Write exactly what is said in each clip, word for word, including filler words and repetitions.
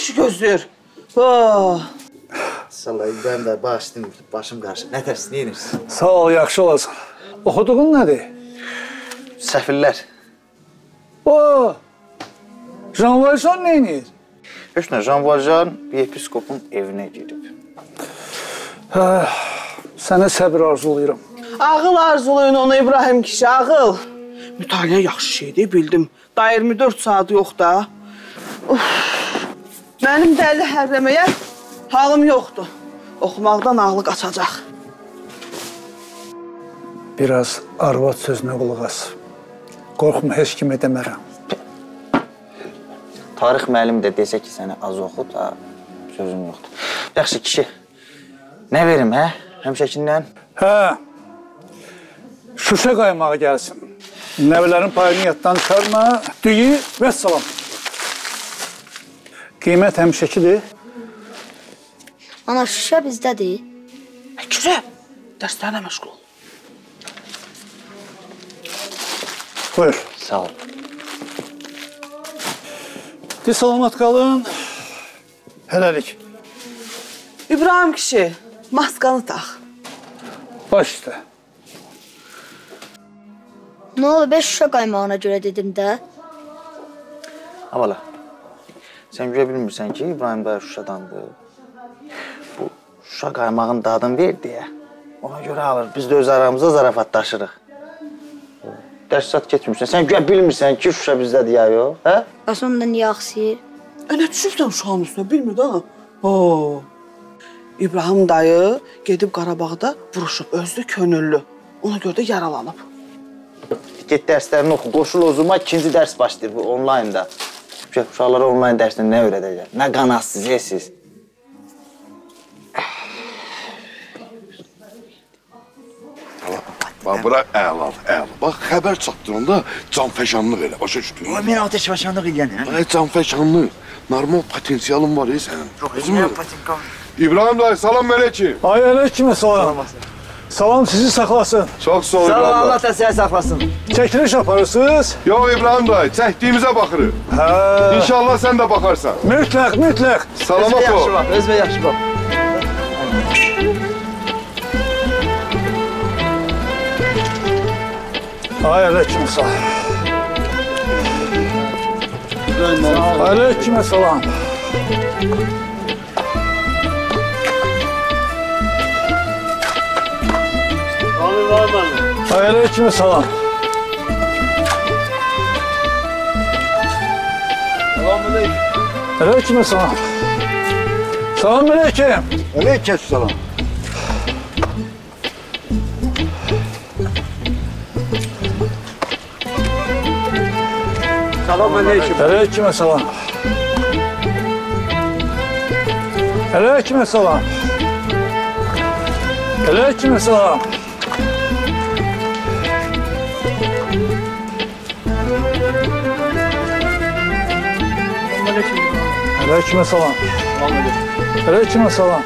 kişi gözlüyor. Oh. Sallahi ben de başım, başım karşı. Ne dersin, ne inirsin? Sağ ol, yaxşı olasın. Oxuduğun nədir? Səfirlər. O, Jean Valjean nə inir? Heç nə, Jean Valjean bir episkopun evinə girib. Hə, sənə səbir arzulayıram. Ağıl arzulayın onu İbrahim kişi, ağıl. Mütaliə yaxşı şeydir, bildim. Da iyirmi dörd saat yox da. Uf. Mənim dəli hərləməyə halım yoxdur. Oxumaqdan ağlı qaçacaq. Biraz arvad sözünə qulaq as. Qorxma, heç kimə demərəm. Tarix müəllimi də desə ki, səni az oxu da sözüm yoxdur. Yaxşı kişi, nə verim, hə? Həmişəkindən? Hə, Şuşa qaymağı gəlsin. Nəvələrin payını yaddan çıxarma, düyü və salam. Qiymət həmişəkidir. Ana, şüşə bizdədir. Kürə, dərslərlə məşğul ol. Buyur. Sağ ol. De salamat qalın. Hələlik. İbrahim kişi, maskanı tax. Baş üstə. Nə oldu, beş şüşə qaymağına görə dedim də. Avala, sən görə bilmirsən ki, İbrahim dayı Şuşadandır. Bu Şuşa qaymağın dadını ver deyə. Ona görə alır, biz də öz aramızda zarafatlaşırıq. Dərs saat keçmirsən, sən görə bilmirsən ki, Şuşa bizdədir ya yox, hə? Bəs onda niyə axsıyır? Nə düşürsən uşağın üstünə, bilmir də. Oo. İbrahim dayı gedib Qarabağda vuruşub, özü də könüllü. Ona görə də yaralanıb. Get dərslərini oxu, qoşul ozuma ikinci dərs başlayır bu onlaynda. Uşaqlara onlayn dərsini nə öyrədəcək? Nə qanatsız, yesiz. Bax, bura əladır, əladır. Bax, xəbər çatdıranda canfəşanlıq elə, başa düşdün. Mən ateşbaşanlıq eləyən, hə? Canfəşanlıq. Normal potensialın var, sənin. Yox, özüm potensialım. İbrahim dayı, salam mələkim. Ay, aleyküm salam. Salam sizi saxlasın. Çox sağ ol, İbrahim dayı. Sağ ol, Allah da səni saxlasın. Çəkiliş aparırsınız? Yox, İbrahim dayı, çəkdiyimizə baxırıq. Hə. İnşallah sən də baxarsan. Mütləq, mütləq. Salamat ol. Özbə yaxşı bax, özbə yaxşı bax. Ay, aleyküm salam. Aleyküm salam. Aleyküm salam. Aleyküm salam. Salam aleyküm. Aleyküm salam. Salam aleyküm. Aleyküm salam. Aleyküm salam. Aleyküm salam. Aleyküm salam. Aleyküm salam.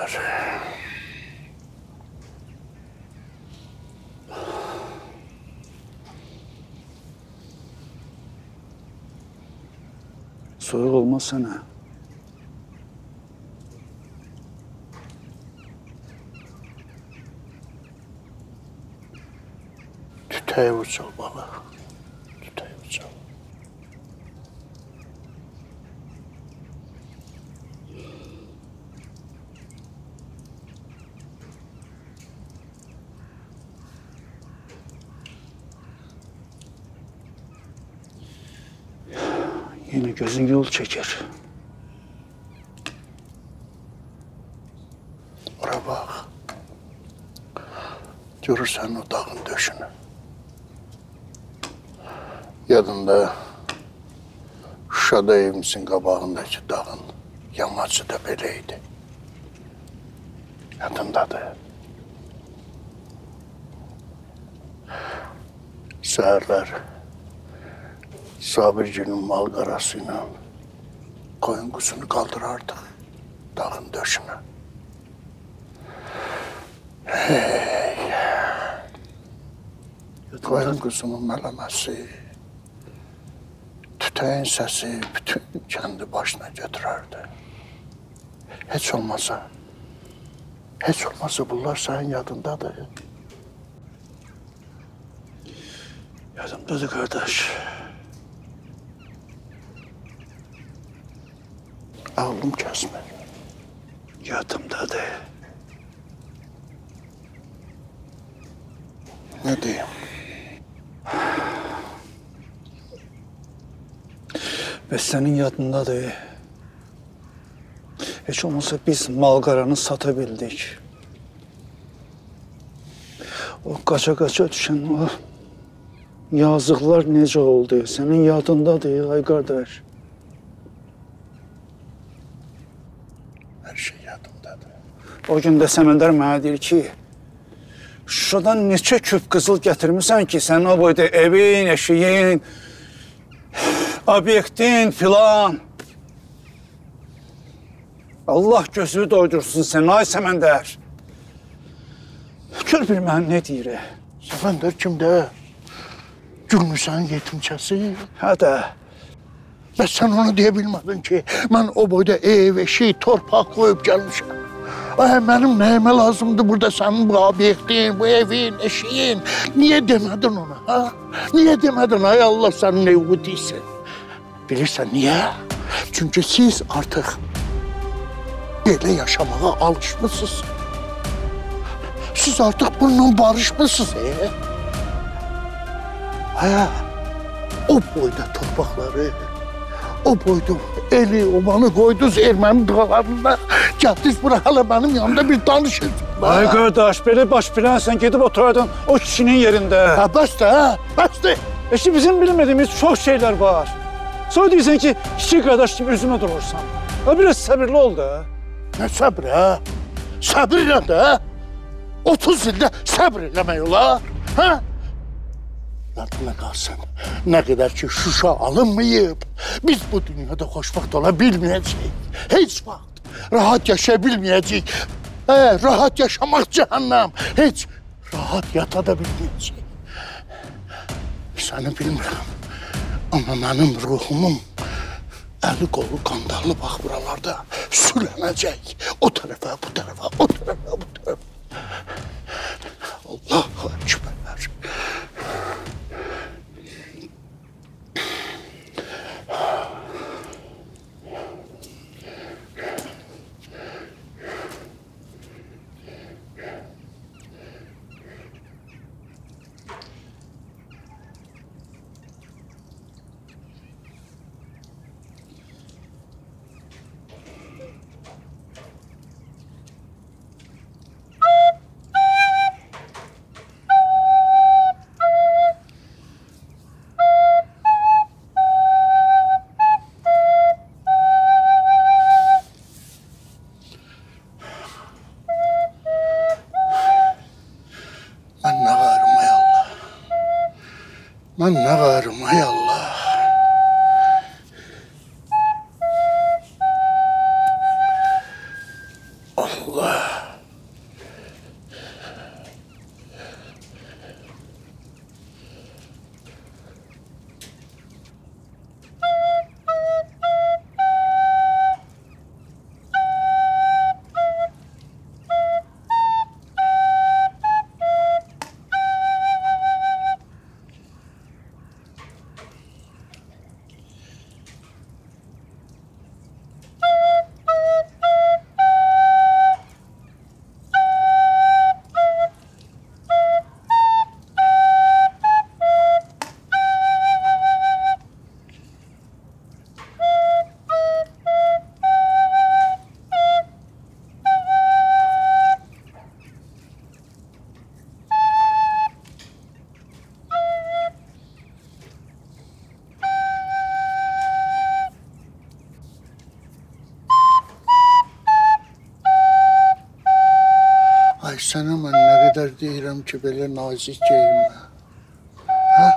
Xəbər. Soyuq olmaz sənə. Tütəyi uçal bala. Tütəyi uçal. Yine gözün yol çeker. Ora bax. Görürsən o dağın döşünü. Yadında Şuşada evimizin qabağındakı dağın yamacı da beləydi. Yadındadır. Səhərlər Sabirgilin mal qarasıyla koyun quzunu qaldırardıq dağın döşünə. Hey! Koyun quzumun mələməsi, tütəyin səsi bütün kəndi başına götürərdi. Heç olmasa, heç olmasa bunlar sənin yadındadır. Yadımdadır qardaş. Ağlım kəsmir. Yadımdadır. Ne diyeyim? Ve senin yadındadır. Hiç olmazsa biz malqaranı sata bildik. O qaça qaça düşen o yazıqlar necə oldu? Senin yadındadır ay qardaş. Her şey yadımdadır. O gün də Səməndər mənə deyir ki, Şuşadan neçə küp qızıl gətirmişsən ki, sən o boyda evin, eşiyin, obyektin filan. Allah gözünü doydursun sən, ay Səməndər. Gör bir mən nə deyir? Səməndər kimdə? Gülmüsən yetimçəsi? Hə də. Bəs sən onu deyə bilmədin ki, mən o boyda ev, eşik, torpaq qoyub gəlmişəm. Ay, mənim nəyimə lazımdır burada sənin bu obyektin, bu evin, eşiyin? Niyə demədin ona, ha? Niyə demədin, ay Allah sənin evi deyilsin? Bilirsən, niyə? Çünki siz artıq belə yaşamağa alışmışsınız. Siz artıq bununla barışmışsınız, e? Hə, o boyda torpaqları, o boyda eli, obanı qoydunuz erməni dağlarında. Gəldiniz bura hala mənim yanımda bir danışın. Ay qardaş, belə baş bilənsən gedib oturardın o kişinin yerində. Hə, bəsdir, hə, bəsdir. Eşi bizim bilmediğimiz çox şeylər var. Sonra deyirsən ki, kiçik qardaş kimi üzümə durursan. Ha, biraz səbirli ol da. Nə səbri, hə? Səbir ilə də, otuz ildə səbir eləmək olar, hə? Yadına qalsın, nə qədər ki Şuşa alınmayıb, biz bu dünyada xoşbaxt ola bilməyəcəyik. Heç vaxt rahat yaşaya bilməyəcəyik. Hə, rahat yaşamaq cəhənnəm. Heç rahat yata da bilməyəcəyik. Səni bilmirəm, amma mənim ruhumun əli qolu qandallı bax buralarda sülənəcək. O tərəfə, bu tərəfə, o tərəfə, bu tərəfə. Allahu Ekber. Mən nə varım, ay Allah. Allah. Sənə mən nə qədər deyirəm ki, belə nazik geyinmə. Hə?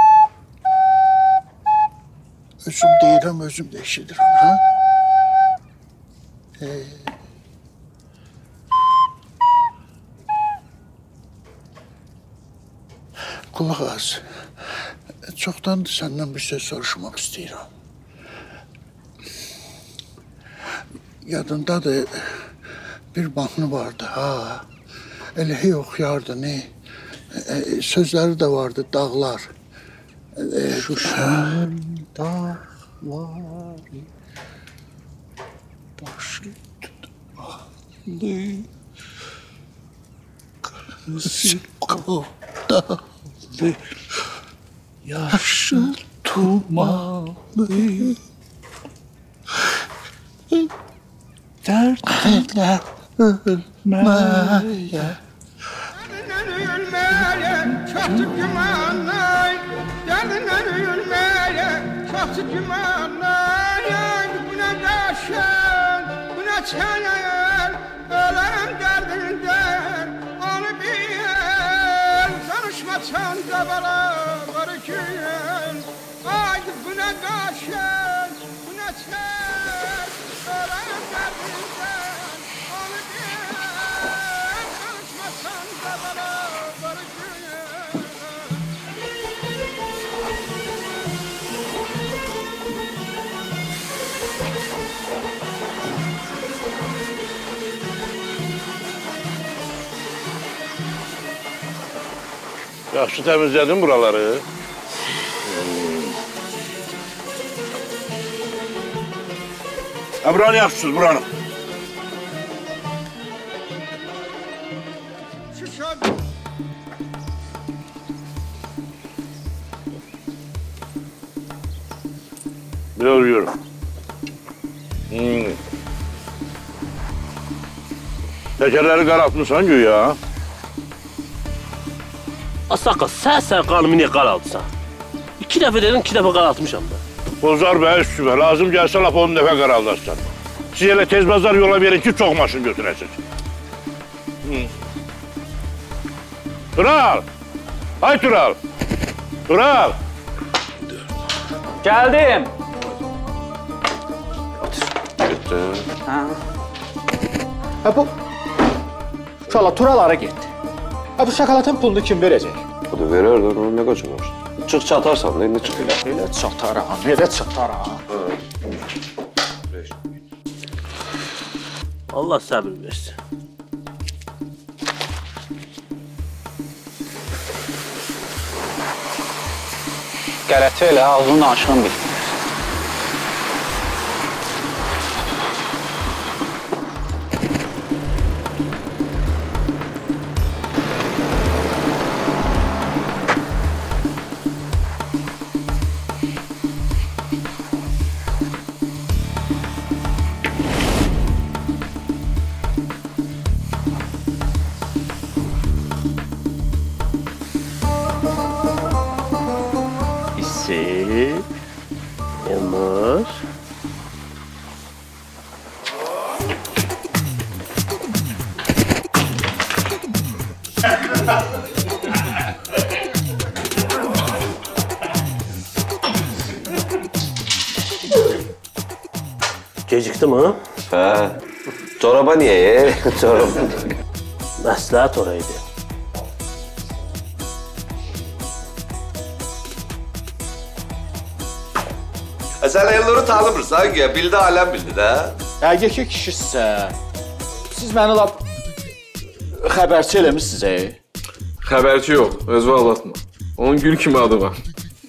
Özüm deyirəm, özüm də eşidirəm, hə? E... Qulaq az. Çoxdandır səndən bir şey soruşmaq istəyirəm. Yadındadır, bir mahnı vardı, ha. Elə hey oxuyardı, ne? E, sözləri də vardı, dağlar. E, Şuşan dağlar, başı tutmalı, kırmızı koptalı, yaşıl tumalı. Dertler ölmeye. Ölmeye, çatı gümanay. Dertler ölmeye, çatı gümanay. Bu ne daşın, bu ne çayır. Ölen derdinden, onu bil. Danışmasan da bana var gün. Ay bu ne daşın, bu ne çayır. Ölen derdinden, onu bil. Danışmasan da bana var gün. Yaxşı təmizlədin buraları. Ha, buranı yaxşısınız, buranı. Biraz yürü. Hmm. Tekerleri karartmışsan güya. Asaka, sen sen kanımı niye karaltısan? İki defa dedim, iki defa karaltmışam da. Bozar be üstüme, lazım gelse laf on defa karaldaşsan. Siz hele tez bazar yola verin ki çok maşın götüresiniz. Hmm. Tural! Hay Tural! Tural! Geldim. Gitti. Ha. Ha bu şala Turalara getdi. Ha bu şokoladın pulunu kim verəcək? O da verər də, onun nə qaçı var? Çıx çatarsan da, indi çıx elə. Elə çataram, elə çataram. Allah sabır versin. Qələti elə, ağzının aşığını bil. Yamur. Gecikti mi? Hə. Çoraba niyə yer? Çoraba. Məsləhət oraydı. Sən Elnur'u tanımırsan ki, bildi aləm bildi də. Əgər ki kişisə, siz məni lap xəbərçi eləmişsiniz, ey? Xəbərçi yox, özünü aldatma. Onun gül kimi adı var.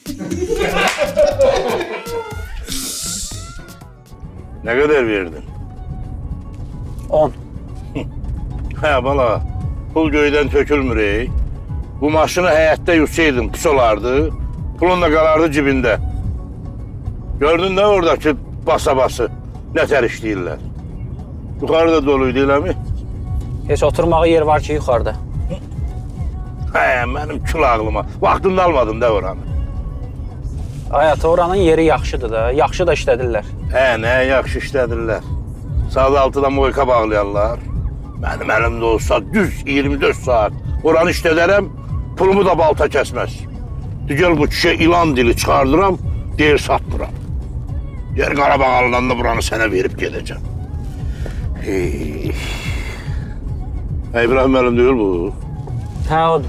Ne kadar verdin? On. Hə, bala, pul göydən tökülmür, ey. Bu maşını həyətdə yutsaydın, pis olardı. Pulun da qalardı cibində. Gördün də oradakı basa-bası, nətər işləyirlər. Yuxarıda doluydu, elə mi? Heç oturmağa yer var ki, yuxarıda. Hə, mənim kül ağlıma. Vaxtında almadım da oranı. Hayat, oranın yeri yaxşıdır da, yaxşı da işlədirlər. Hə, nə yaxşı işlədirlər. Saat altıda moyka bağlayarlar. Mənim əlimdə olsa düz iyirmi dörd saat oranı işlədərəm, pulumu da balta kəsməz. Digəl bu kişiyə ilan dili çıxardıram, deyir satmıram. Yer Qarabağ alınanda buranı sənə verib gedəcəm. Hey. İbrahim müəllim deyil bu. Hə, odur.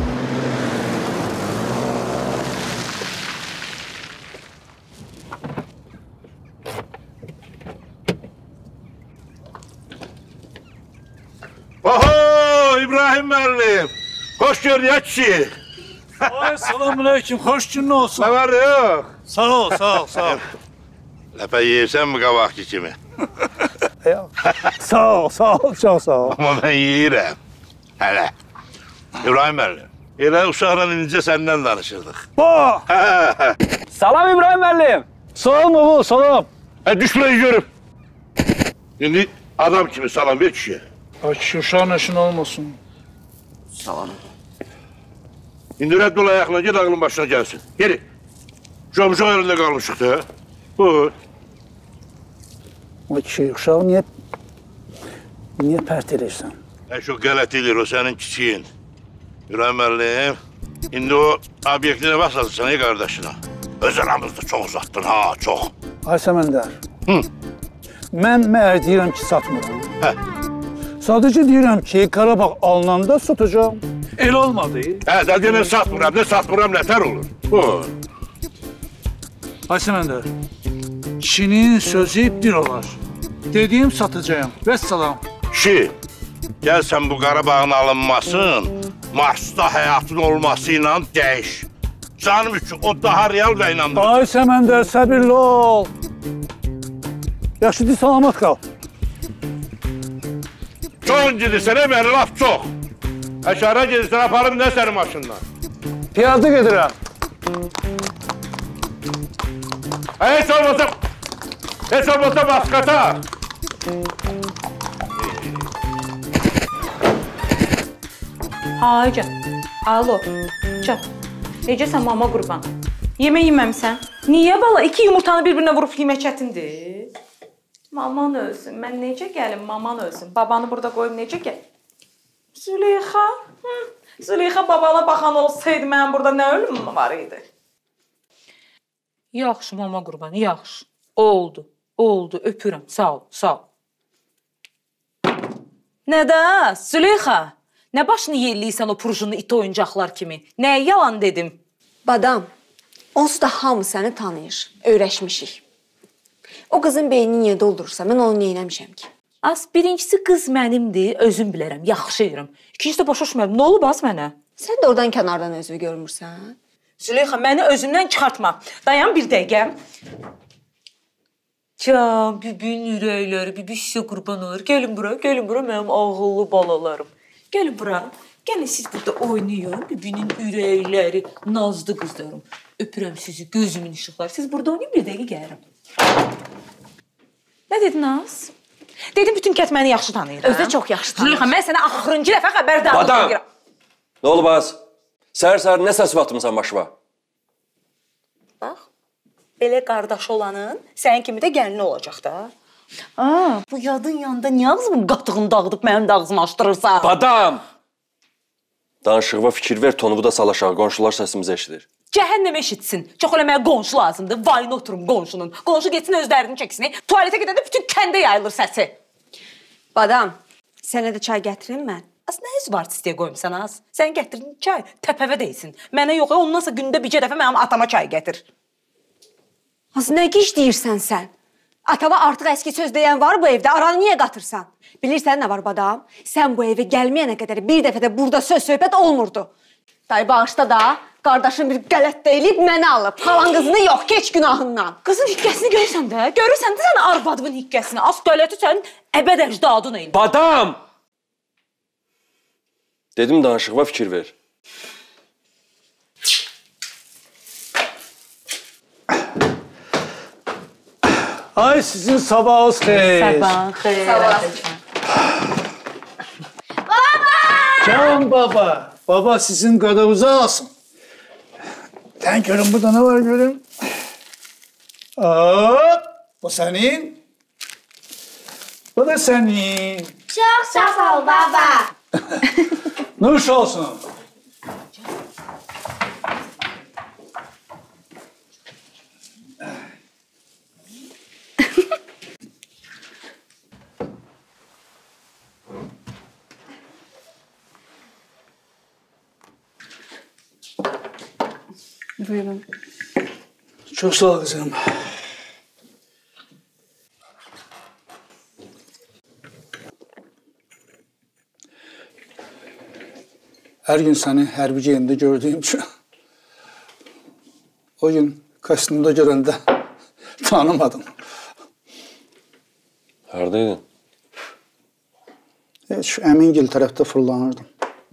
Oho, İbrahim müəllim. Hoş gördük kişi. Ay, selamünaleyküm. Hoş günün olsun. Ne var yok? Sağ ol, sağ ol, sağ ol. Ləpə yeyirsən mi qabaqki kimi? Sağ ol, sağ ol, çok sağ ol. Amma mən yeyirəm. Hələ. İbrahim müəllim, elə uşaqla incə səndən danışırdıq. Bu! Salam İbrahim müəllim. Salam baba, salam. Hə, düş buraya görüm. İndi adam kimi salam ver kişiyə. Ay kişi, uşağın eşin olmasın. Salam. İndi rədd ol ayaqla, ged ağlın başına gəlsin. Geri. Uşaq yerində qalmışıq da. Bu. Ay kişi, uşağı niyə... Niyə pərt edirsən? Hə, çok qələt edir, o sənin kiçiyin. İbrahim müəllim, indi o obyektinə baxsasın ey qardaşına. Öz aramızda çox uzatdın ha, çox. Ay Səməndər. Hı. Mən məyər deyirəm ki, satmıram. Hə. Sadəcə deyirəm ki, Qarabağ alınanda satacağım. El olmadı. Hə, də deyirəm satmıram, nə satmıram, nətər olur. Bu. Ay Səməndər, kişinin sözü bir olar. Dediyim satacağım. Vəssalam. Kişi, gəl sən bu Qarabağın alınmasın, Marsda həyatın olması ilə dəyiş. Canım üçün o daha real və inandırıcı. Ay Səməndər, səbirli ol. Yaxşı, salamat qal. Çox gedirsən, məni laf çox. Əşara gedirsən, aparım nə sənin maşından? Piyada gedirəm. Heç olmasa, heç olmasa baskata. Ay can, alo, can. Necəsən mama qurban? Yemək yeməmsən? Niyə bala? İki yumurtanı bir-birinə vurub yemək çətindir. Maman ölsün, mən necə gəlim, maman ölsün. Babanı burada qoyub necə gəl? Züleyxa, hı. Züleyxa babana baxan olsaydı, mənim burada nə ölüm var idi? Yaxşı mama qurban, yaxşı. Oldu, oldu, öpürəm, sağ ol, sağ ol. Nədə, Züleyxa? Nə başını yelliysən o purjunu iti oyuncaqlar kimi? Nəyə yalan dedim? Badam, onsuz da hamı səni tanıyır, öyrəşmişik. O qızın beynini niyə doldurursa, mən onu neynəmişəm ki? Az, birincisi qız mənimdir, özüm bilərəm, yaxşıyırım. İkincisi də başa düşməyəm, nə olub az mənə? Sən də oradan kənardan özünü görmürsən? Züleyxa, məni özümdən çıxartma. Dayan bir dəqiqə. Can, bibinin ürəkləri, bibi sizə qurban olur. Gəlin bura, gəlin bura mənim ağıllı balalarım. Gəlin bura, gəlin siz burada oynayın. Bibinin ürəkləri, nazlı qızlarım. Öpürəm sizi, gözümün işıqları. Siz burada oynayın, bir dəqiqə gəlirəm. Nə dedin Naz? Dedim, bütün kət məni yaxşı tanıyır. Özü də çox yaxşı tanıyır. Züleyxa, mən sənə axırıncı dəfə xəbərdarlıq Badam! edirəm. Nə olub az? Səhər-səhər nə səs batmısan başıma? Bax, belə qardaşı olanın sənin kimi də gəlini olacaq da. Aa, bu yadın yanında niyə ağzımın qatığını dağıdıb mənim də ağzımı açdırırsan? Badam! Danışığıma fikir ver, tonumu da sal aşağı. Qonşular səsimizi eşidir. Cəhənnəm eşitsin. Çox eləməyə qonşu lazımdır. Vayını oturum qonşunun. Qonşu getsin özlərini çəksin. Tualetə gedəndə bütün kəndə yayılır səsi. Badam, sənə də çay gətirim mən. Az nə öz var istəyə qoymuşsan az? Sən gətirdin çay, təpəvə deyilsin. Mənə yox, ondansa gündə bircə dəfə mənim atama çay gətir. Az nə giş deyirsən sən? Atama artıq əski söz deyən var bu evdə, aranı niyə qatırsan? Bilirsən nə var badam? Sən bu evə gəlməyənə qədər bir dəfə də burada söz-söhbət olmurdu. Dayı bağışda da qardaşın bir qələt deyilib məni alıb. Xalan qızını yox, keç günahından. Qızın hikkəsini görürsən də, görürsən də sən arvadımın hikkəsini. Az qələti sənin əbəd əcdadın eyni. Badam! Dedim danışığıma fikir ver. Ay sizin sabahınız xeyir. Sabahın xeyir. Baba! Can baba. Baba sizin qadağınızı alsın. Sen görün burada ne var görün. Hop. Bu senin. Bu da senin. Çok sağ ol baba. Nuş olsun. Buyurun. Çok sağ ol kızım. Her gün seni hərbici yerində gördüyüm için o gün kostyumda görəndə tanımadım. Haradaydın? Heç şu Əmingil tərəfdə fırlanırdım.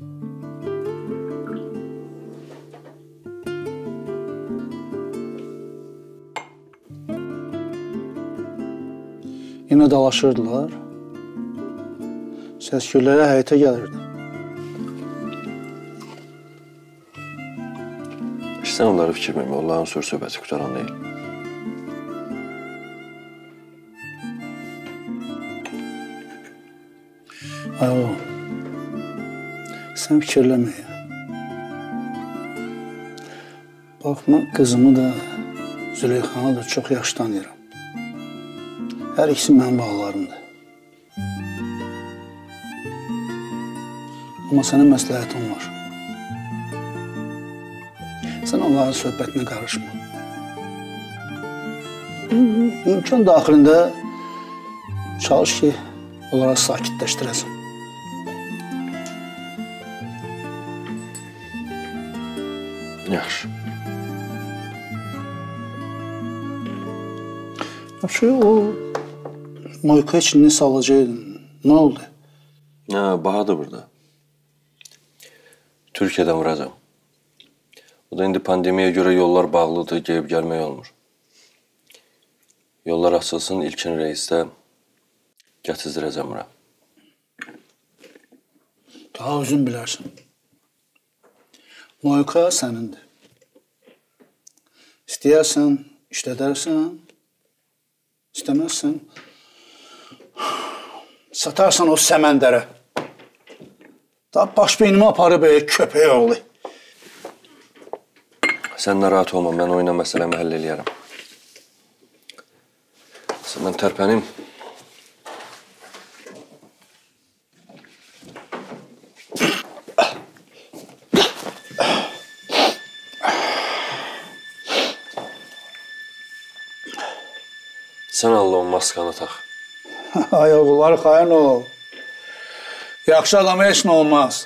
Yine dalaşırdılar. Səskürlərə həyətə gəlirdi. Sən onları fikir vermə, onların söz-söhbəti qutaran deyil. Ay oğlum, sən fikirləmə ya. Bax, mən qızımı da, Züleyxanı da çox yaxşı tanıyıram. Hər ikisi mənim bağlarımdır. Amma sənin məsləhətin var. Sən onların söhbətinə qarışma. Mümkün daxilində çalış ki, onlara sakitləşdirəsən. Yaxşı. Yaxşı, o Moyka içini salacaydın. Nə oldu? Ha, Bahadır burada. Türkiye'den vuracağım. O da indi pandemiye göre yollar bağlıdır, gelip gelmək olmur. Yollar açılsın, İlkin reisdə gətizdirəcəm bura. Daha özün bilərsən. Moyka sənindir. İstəyərsən, işlədərsən, istəməzsən, satarsan o səməndərə. Daha baş beynimi aparıb köpək oğlu. Sən narahat olma, mən oyuna məsələmi həll eləyərəm. Mən tərpənim. Sən Allah o maskanı tax. Ay oğullar, xayan ol. Yaxşı adama heç nə olmaz.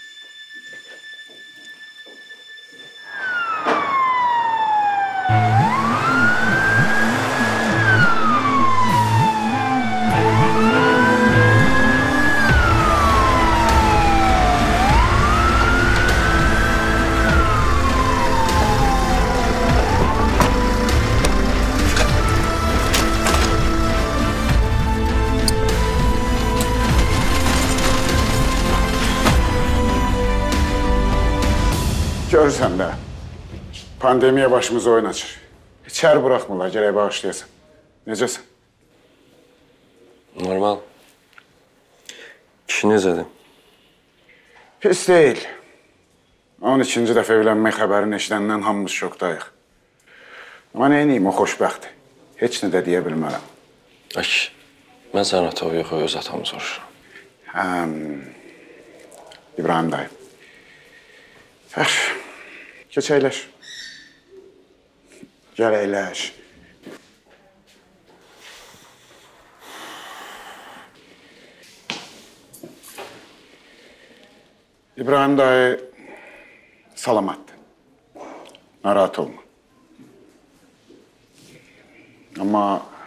Görürsən də, pandemiya başımıza oyun açır. İçəri buraxmırlar, gərək bağışlayasan. Necəsən? Normal. Kişi necədir? Pis deyil. on ikinci dəfə evlənmək xəbərini eşidəndən hamımız şokdayıq. Amma neyniyim, o xoşbəxtdir. Heç nə də deyə bilmərəm. Ək, mən sən ata yox, öz atamı soruşuram. Həm, İbrahim dayı. Yaxşı, keç əyləş. Gəl əyləş. İbrahim dayı salamatdır. Narahat olma. Amma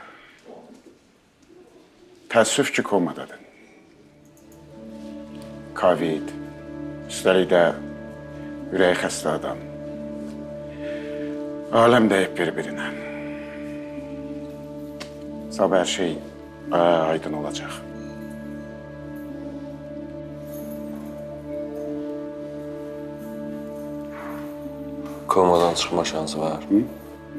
təəssüf ki, komadadır. Covid, üstəlik də ürəyi xəstə adam. Aləm dəyib bir-birinə. Sabah hər şey aydın olacaq. Komadan çıxma şansı var. Hı?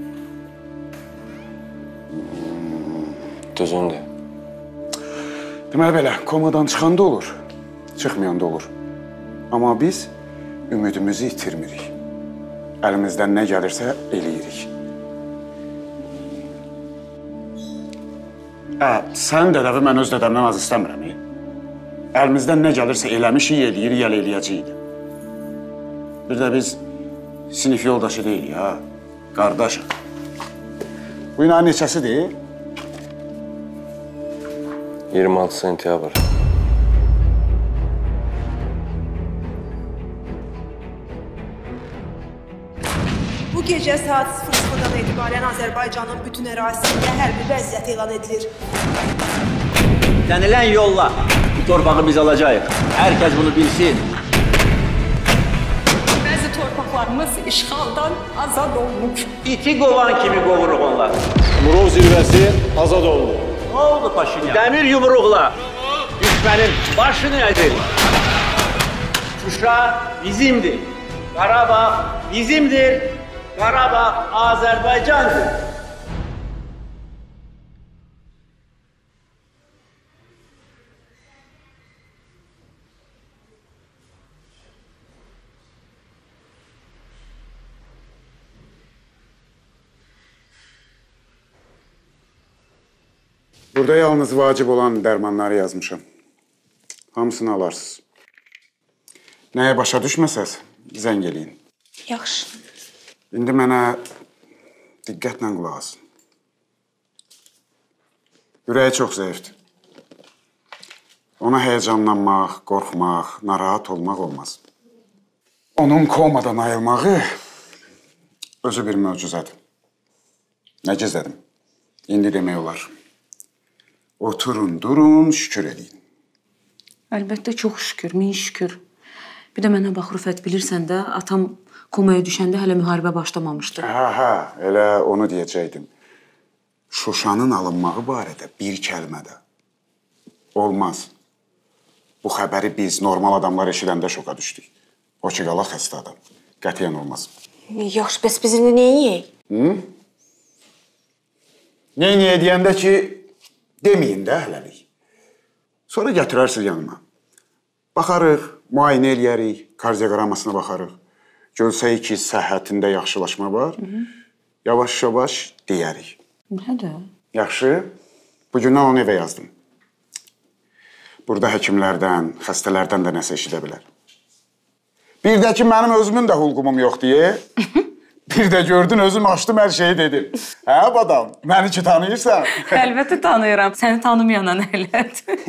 Düzündür. Deməli belə, komadan çıxan da olur, çıxmayan da olur. Amma biz ümidimizi itirmirik. Əlimizdən nə gəlirsə eləyirik. Ə, sən dədəvi mən öz dədəmdən az istəmirəm. Əlimizdən nə gəlirsə eləmişik, eləyir, yəl eləyəcəyik. Bir də biz sinif yoldaşı deyilik, ha, qardaşım. Bu gün ayın neçəsidir? iyirmi altı sentyabr. Bu gecə saat sıfır sıfırdan etibarən Azərbaycanın bütün ərazisində hərbi vəziyyət elan edilir. Dənilən yolla bu torpağı biz alacağıq. Hər kəs bunu bilsin. Bəzi torpaqlarımız işğaldan azad olunur. İti qovan kimi qovuruq onlar. Murov zirvəsi azad olunur. Ne oldu Paşinyan? Dəmir yumruqla düşmənin başını ədir. Şuşa bizimdir. Qarabağ bizimdir. Qarabağ Azərbaycandır. Burada yalnız vacib olan dərmanları yazmışam. Hamısını alarsınız. Nəyə başa düşməsəz, zəng eləyin. Yaxşı. İndi mənə diqqətlə qulaq asın. Ürəyi çox zəifdir. Ona həyəcanlanmaq, qorxmaq, narahat olmaq olmaz. Onun komadan ayılmağı özü bir möcüzədir. Nə gizlədim? İndi demək olar. Oturun, durun, şükür edin. Əlbəttə, çox şükür, min şükür. Bir də mənə bax, Rüfət, bilirsən də, atam komaya düşəndə hələ müharibə başlamamışdı. Hə, hə, elə onu deyəcəkdim. Şuşanın alınmağı barədə bir kəlmədə. Olmaz. Bu xəbəri biz normal adamlar eşidəndə şoka düşdük. O ki, qala xəstə adam. Qətiyyən olmaz. Yaxşı, bəs biz indi neyəyək? Hı? Neyəyək deyəndə ki, deməyin də hələlik. Sonra gətirərsiniz yanıma. Baxarıq, müayinə eləyərik, kardioqrammasına baxarıq. Görsək ki, səhhətində yaxşılaşma var, yavaş-yavaş deyərik. Nədə? Yaxşı, bugündən onu evə yazdım. Burada həkimlərdən, xəstələrdən də nəsə eşidə bilər. Bir də ki, mənim özümün də hulqumum yox deyə, bir də gördün, özüm açdım, hər şeyi dedim. Hə, badam, məni ki tanıyırsan? Əlbəttə tanıyıram, səni tanımayanan ələt.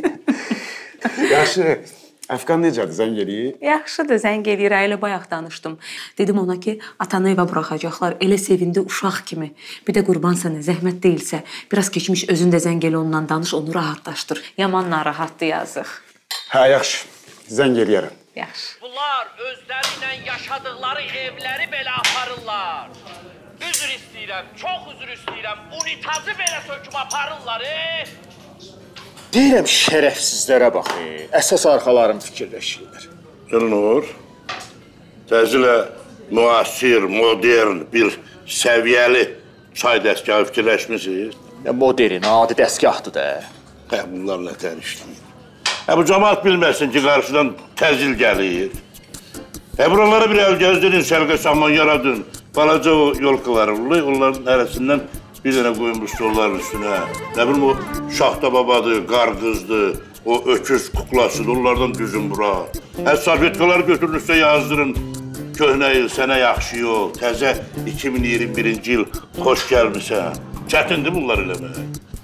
Yaxşı. Əfqan necədir, zəng eləyir? Yaxşıdır, zəng eləyir, elə bayaq danışdım. Dedim ona ki, atanı evə buraxacaqlar, elə sevindi uşaq kimi. Bir də qurban sənə, zəhmət deyilsə, biraz keçmiş özün də zəng elə onunla danış, onu rahatlaşdır. Yaman narahatdır, yazıq. Hə, yaxşı, zəng eləyərəm. Yaxşı. Bunlar özləri ilə yaşadıkları evləri belə aparırlar. Üzr istəyirəm, çox üzr istəyirəm, unitazı belə söküb aparırlar, e? Deyirəm, şərəfsizlərə bax, əsas arxalarım fikirləşirlər. Gülnur, təzilə müasir, modern, bir səviyyəli çay dəstgahı fikirləşmişsiniz? Modern, adi dəstgahdır da. Hə, bunlar nə tərişliyir? Hə, bu cəmaat bilməsin ki, qarşıdan təzil gəlir. Hə, buralara bir əl gəzdirin, səlqə saman yaradın. Balaca o yolkalar olur, onların arasından bir dənə qoyunmuş stolların üstünə. Nə bilim, o şaxta babadır, qarqızdır, o öküz kuklasıdır, onlardan düzün bura. Hə, salfetkalar götürün üstə yazdırın. Köhnə il, sənə yaxşı yol, təzə iki min iyirmi birinci il xoş gəlmişsən. Çətindir bunlar eləmək.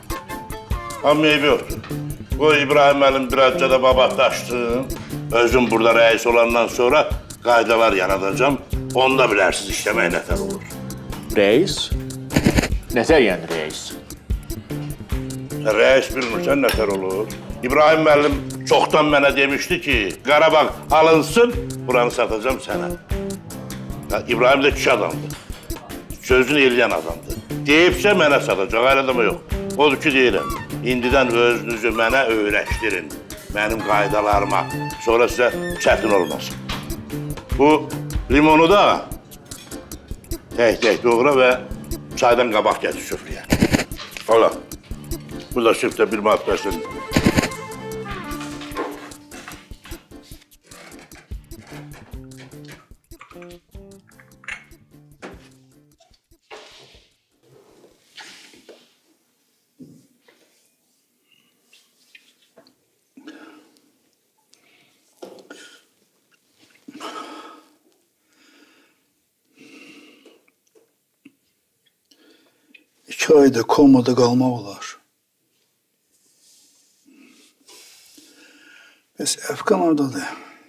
Amma eybi yoxdur. O İbrahim müəllim birazca da babatlaşsın. Özüm burada rəis olandan sonra qaydalar yaradacam. Onda bilərsiniz işləmək nətər olur. Rəis? Nətər yəni rəis? Rəis bilmirsən nətər olur. İbrahim müəllim çoxdan mənə demişdi ki, Qarabağ alınsın, buranı satacam sənə. İbrahim də kişi adamdır. Sözünü eləyən adamdır. Deyibsə mənə satacaq, hələ də yox. Odur ki, deyirəm, indidən özünüzü mənə öyrəşdirin, mənim qaydalarıma. Sonra sizə çətin olmasın. Bu limonu da tək-tək doğra və çaydan qabaq gətir süfrəyə. Ola, bu da süfrə bir maddə bəsin. iki ayda komada qalmaq olar. Bəs Əfqan oradadır.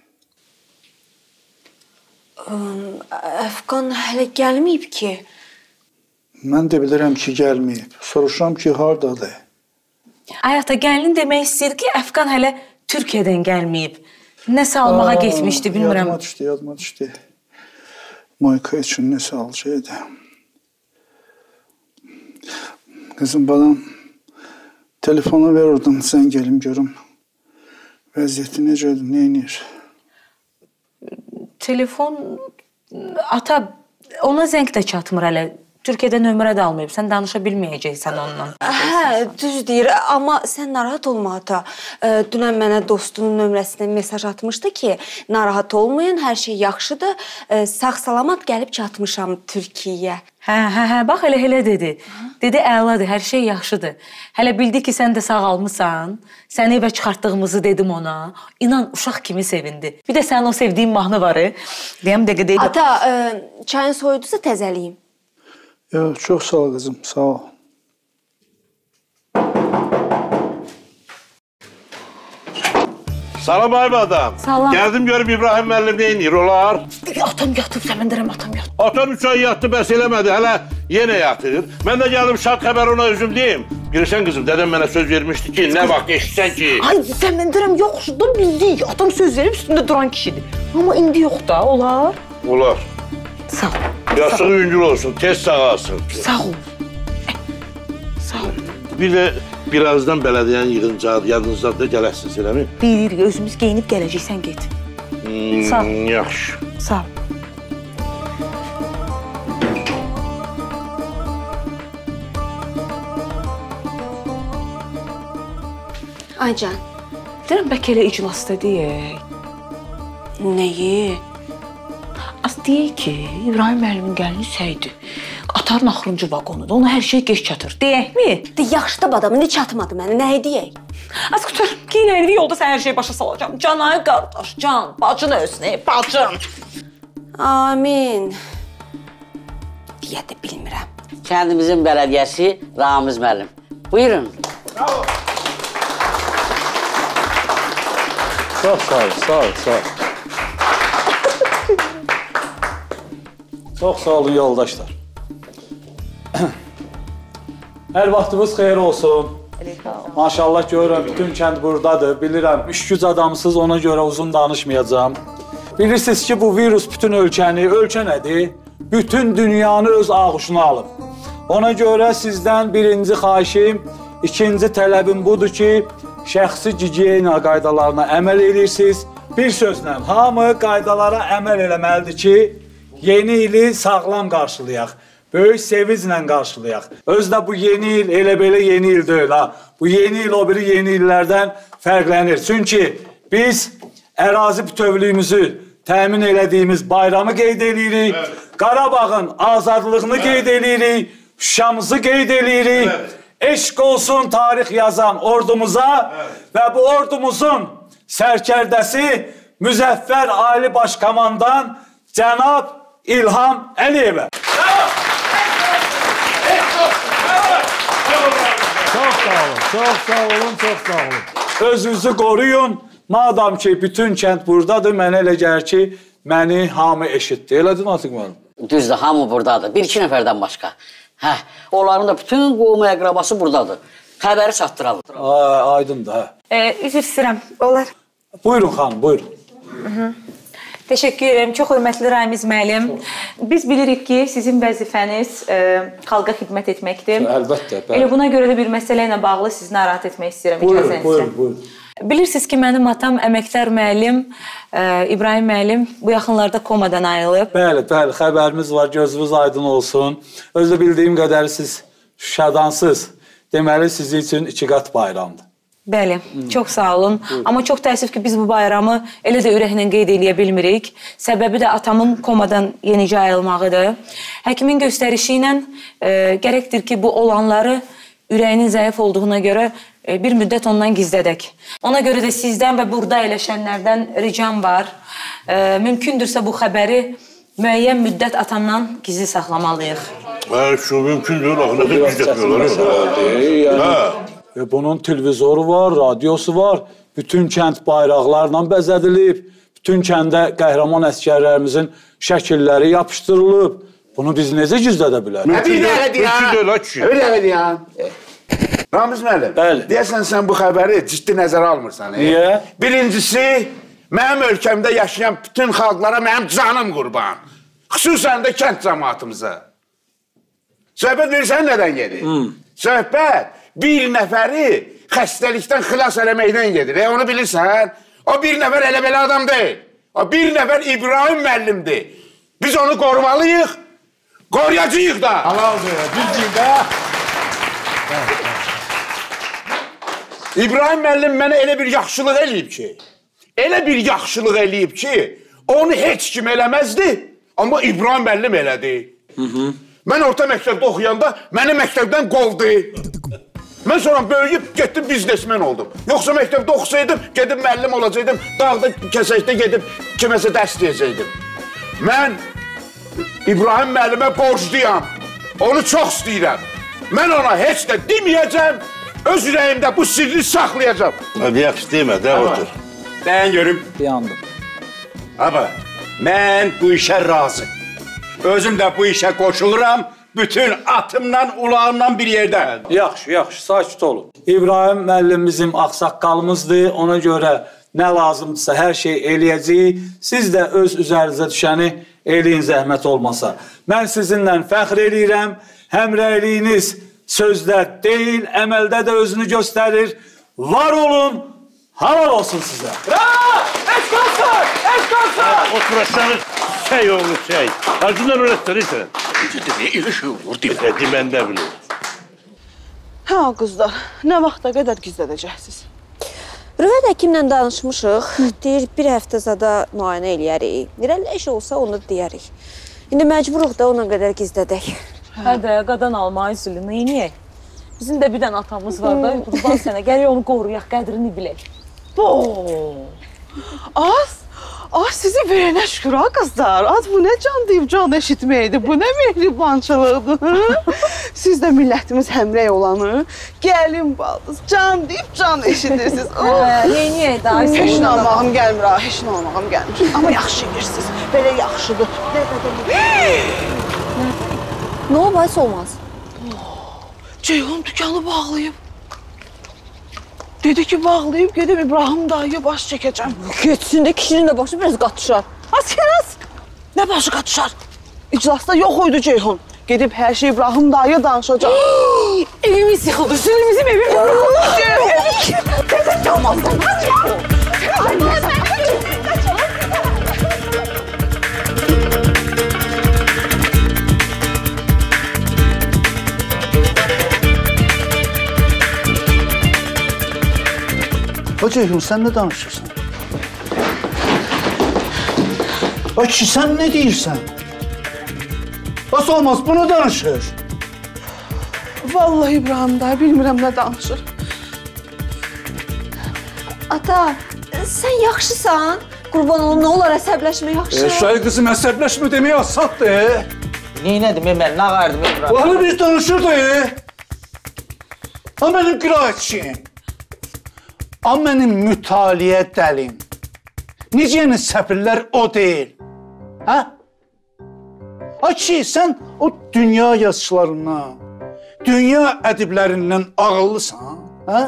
Əfqan hələ gəlməyib ki. Mən də bilirəm ki, gəlməyib. Soruşuram ki, hardadır? Ay ata, gəlin demək istəyir ki, Əfqan hələ Türkiyədən gəlməyib. Nəsə almağa getmişdi, bilmirəm. Yadıma düşdü, yadıma düşdü. Mayka üçün nəsə alacaqdı. Qızım, balam, telefonu ver oradan, sən gəlim görüm. Vəziyyəti necədir, nə inir? Telefon, ata, ona zəng də çatmır hələ. Türkiyədə nömrə də almayıb, sən danışa bilməyəcəksən onunla. Hə, düz deyir, amma sən narahat olma ata. Dünən mənə dostunun nömrəsindən mesaj atmışdı ki, narahat olmayın, hər şey yaxşıdır, sağ-salamat gəlib çatmışam Türkiyəyə. Hə, hə, hə, bax elə elə dedi. Dedi, əladır, hər şey yaxşıdır. Hələ bildi ki, sən də sağ almısan, səni evə çıxartdığımızı dedim ona. İnan, uşaq kimi sevindi. Bir də sənin o sevdiyin mahnı var, deyəm dəqiq deyil. Ata, çayın soyudusa təzəliyim. Yox, çox sağ ol qızım, sağ ol. Salam ayıb adam. Salam. Gəldim görüb İbrahim müəllim nə inir, olar? Atam yatıb, səməndirəm, atam yatıb. Atan üç ay yatdı, bəs eləmədi, hələ yenə yatır. Mən də gəldim şad xəbər ona üzüm deyim. Bilirsən qızım, dədəm mənə söz vermişdi ki, nə vaxt eşitsən ki... Ay, səməndirəm, yox, şurada bildik. Atam söz verib üstündə duran kişidir. Amma indi yox da, olar? Olar. Sağ ol. Yaşlığı yüngül olsun, tez sağalsın. Sağ ol. Sağ ol. Bir də birazdan bələdiyyənin yığıncağı yadınızda da gələsiniz, eləmi? Deyirik, özümüz geyinib gələcəksən, get. Hmm, Sağ ol. Yaxşı. Sağ ol. Aycan. Deyirəm, bəlkə elə iclasda deyək. Nəyi? Az deyək ki, İbrahim müəllimin gəlini səydi. Qatarın axırıncı vaqonudur, ona hər şey geç çatır. Deyəkmi? De, yaxşı da badam, indi çatmadı mənə, nəyi deyək? Az qutar, giyinəyini yolda sən hər şeyi başa salacağım. Canay qardaş, can, bacın ölsün, bacın. Amin. Deyə də bilmirəm. Kəndimizin bələdiyyəsi Ramiz müəllim. Buyurun. Bravo. Çox sağ ol, sağ ol, sağ ol. Çox sağ olun yoldaşlar. Hər vaxtınız xeyir olsun. Maşallah görürəm, bütün kənd buradadır. Bilirəm, üç-güc adamsız, ona görə uzun danışmayacağım. Bilirsiniz ki, bu virus bütün ölkəni, ölkə nədir? Bütün dünyanı öz ağuşuna alıb. Ona görə sizdən birinci xahişim, ikinci tələbim budur ki, şəxsi gigiyena qaydalarına əməl edirsiniz. Bir sözlə, hamı qaydalara əməl eləməlidir ki, yeni ili sağlam qarşılayaq, böyük sevinclə qarşılayaq. Özdə bu yeni il elə belə yeni il deyil, ha. Bu yeni il o biri yeni illərdən fərqlənir. Çünki biz ərazi bütövlüyümüzü təmin elədiyimiz bayramı qeyd edirik, evet. Qarabağın azadlığını evet. qeyd edirik, Şuşamızı qeyd edirik, evet. Eşq olsun tarix yazan ordumuza evet. və bu ordumuzun sərkərdəsi Müzəffər Ali Başkomandan Cənab İlham Əliyevə. Çox sağ olun, çox sağ olun, çox sağ olun. Özünüzü qoruyun. Madam ki, bütün kənd buradadır, mənə elə gəlir ki, məni hamı eşitdi. Elədir, Natiq müəllim? Düzdür, hamı buradadır. Bir-iki nəfərdən başqa. Hə, onların da bütün qohumu əqrabası buradadır. Xəbəri çatdıralım. Aydındır, hə. E, üzr istəyirəm, olar. Buyurun xanım, buyurun. Hı -hı. Təşəkkür edirəm. Çox hörmətli Ramiz müəllim. Biz bilirik ki, sizin vəzifəniz e, xalqa xidmət etməkdir. Əlbəttə, bəli. Elə buna görə də bir məsələ ilə bağlı sizi narahat etmək istəyirəm. Buyurun, buyurun, buyurun. Bilirsiniz ki, mənim atam əməkdar müəllim, e, İbrahim müəllim bu yaxınlarda komadan ayrılıb. Bəli, bəli, xəbərimiz var, gözünüz aydın olsun. Özdə bildiyim qədəri siz Şuşadansız. Deməli, sizin üçün iki qat bayramdır. Bəli, hmm. çox sağ olun. Buyurun. Amma çox təəssüf ki, biz bu bayramı elə də ürəklə qeyd eləyə bilmirik. Səbəbi də atamın komadan yenicə ayılmağıdır. Həkimin göstərişi ilə e, gərəkdir ki, bu olanları ürəyinin zəif olduğuna görə e, bir müddət ondan gizlədək. Ona görə də sizdən və burada eləşənlərdən ricam var. E, mümkündürsə bu xəbəri Müəyyən müddət atamdan gizli saxlamalıyıq. Hə, şu mümkün deyil, axı, nədir gizlətmiyorlar. E, bunun televizoru var, radyosu var, bütün kənd bayraqlarla bəzədilib, bütün kəndə qəhrəman əskərlərimizin şəkilləri yapışdırılıb. Bunu biz necə gizlədə bilərik? Bir dəqiqə ya. Bir dəqiqə ya. Ramiz müəllim, deyəsən sən bu xəbəri ciddi nəzərə almırsan. Niyə? Birincisi, mənim ölkəmdə yaşayan bütün xalqlara mənim canım qurban. Xüsusən də kənd cəmaatımıza. Söhbət bilirsən nədən gedir? Hmm. Söhbət bir nəfəri xəstəlikdən xilas eləməkdən gedir. E, onu bilirsən? O bir nəfər elə belə adam deyil. O bir nəfər İbrahim müəllimdir. Biz onu qorumalıyıq, qoruyacağıq da. Halaldır, düzdür də. İbrahim müəllim mənə elə bir yaxşılıq eləyib ki, elə bir yaxşılıq eləyib ki, onu heç kim eləməzdi, amma İbrahim müəllim elədi. Hı -hı. Mən orta məktəbdə oxuyanda məni məktəbdən qovdu. Mən sonra böyüyüb getdim biznesmen oldum. Yoxsa məktəbdə oxusaydım, gedib müəllim olacaqdım, dağda kəsəkdə gedib kiməsə dərs deyəcəkdim. Mən İbrahim müəllimə borcluyam, onu çox istəyirəm. Mən ona heç də deməyəcəm, öz ürəyimdə bu sirri saxlayacam. Hadi yaxşı demə, də otur. Mən görüm. Yandım. Abi, mən bu işə razı. Özüm də bu işə qoşuluram, bütün atımla, ulağımla bir yerdə. Yaxşı, yaxşı, sakit olun. İbrahim müəllim bizim ağsaqqalımızdır, ona görə nə lazımdırsa hər şey eləyəcəyik. Siz də öz üzərinizə düşəni eləyin zəhmət olmasa. Mən sizinlə fəxr eləyirəm, həmrəyliyiniz sözdə deyil, əməldə də özünü göstərir. Var olun, halal olsun sizə. Bravo! Eşkalsın! Eşkalsın! Otur aşağı, şey oğlu şey. Acından öğrettirirsən. Ne iyi şey olur deyil. Demən də bilir. Hə, qızlar, nə vaxta qədər gizlədəcəksiniz? Rüvət həkimlə danışmışıq. Deyir, bir həftə zada müayinə eləyərik. İrəliləş olsa onu deyərik. İndi məcburuq da ona qədər gizlədək. Hə də, qadan almayı zülü, neyniyək? Bizim də bir dənə atamız var da, qurban sənə, gəlir onu qoruyaq, qədrini bilək. Bo! Az, az sizi verənə şükür ha qızlar. Az bu nə can deyib can eşitməkdir, bu nə mehribançılıqdır. Siz də millətimiz həmrəy olanı, gəlin baldız, can deyib can eşidirsiniz. Neyniyək da? Heç nə almağım gəlmir ha, heç nə almağım gəlmir. Amma yaxşı edirsiniz, belə yaxşıdır. Nə olmaz, olmaz. Ceyhun dükkanı bağlayıb. Dedi ki, bağlayıb gedib İbrahim dayıya baş çəkəcəm. Geçsin də kişinin də başı biraz qatışar. Askeraz! Nə başı qatışar? İclasda yox oydu Ceyhun. Gedib hər şey İbrahim dayıya danışacaq. Evimiz yıxıldı, bizim evimiz yıxıldı. Ceyhun! Dedin olmazdan, hadi ya! O Ceyhun, sən nə danışırsan? O kişi, sən nə deyirsən? Bas olmaz, bunu danışır. Vallahi İbrahim dayı, bilmirəm nə danışır. Ata, sən yaxşısan? Qurban olum, nə olar əsəbləşmə yaxşı? Eşrayı qızım, əsəbləşmə demək asaddır. Neynədim, mən, nə qardım İbrahim? Onu biz danışırdı. Ha, mənim qiraətçiyim. Ha, mənim mütaliə dəlim. Necə səpirlər o deyil. Hə? Ha ki, sən o dünya yazıçılarından, dünya ədiblərindən ağıllısan, hə?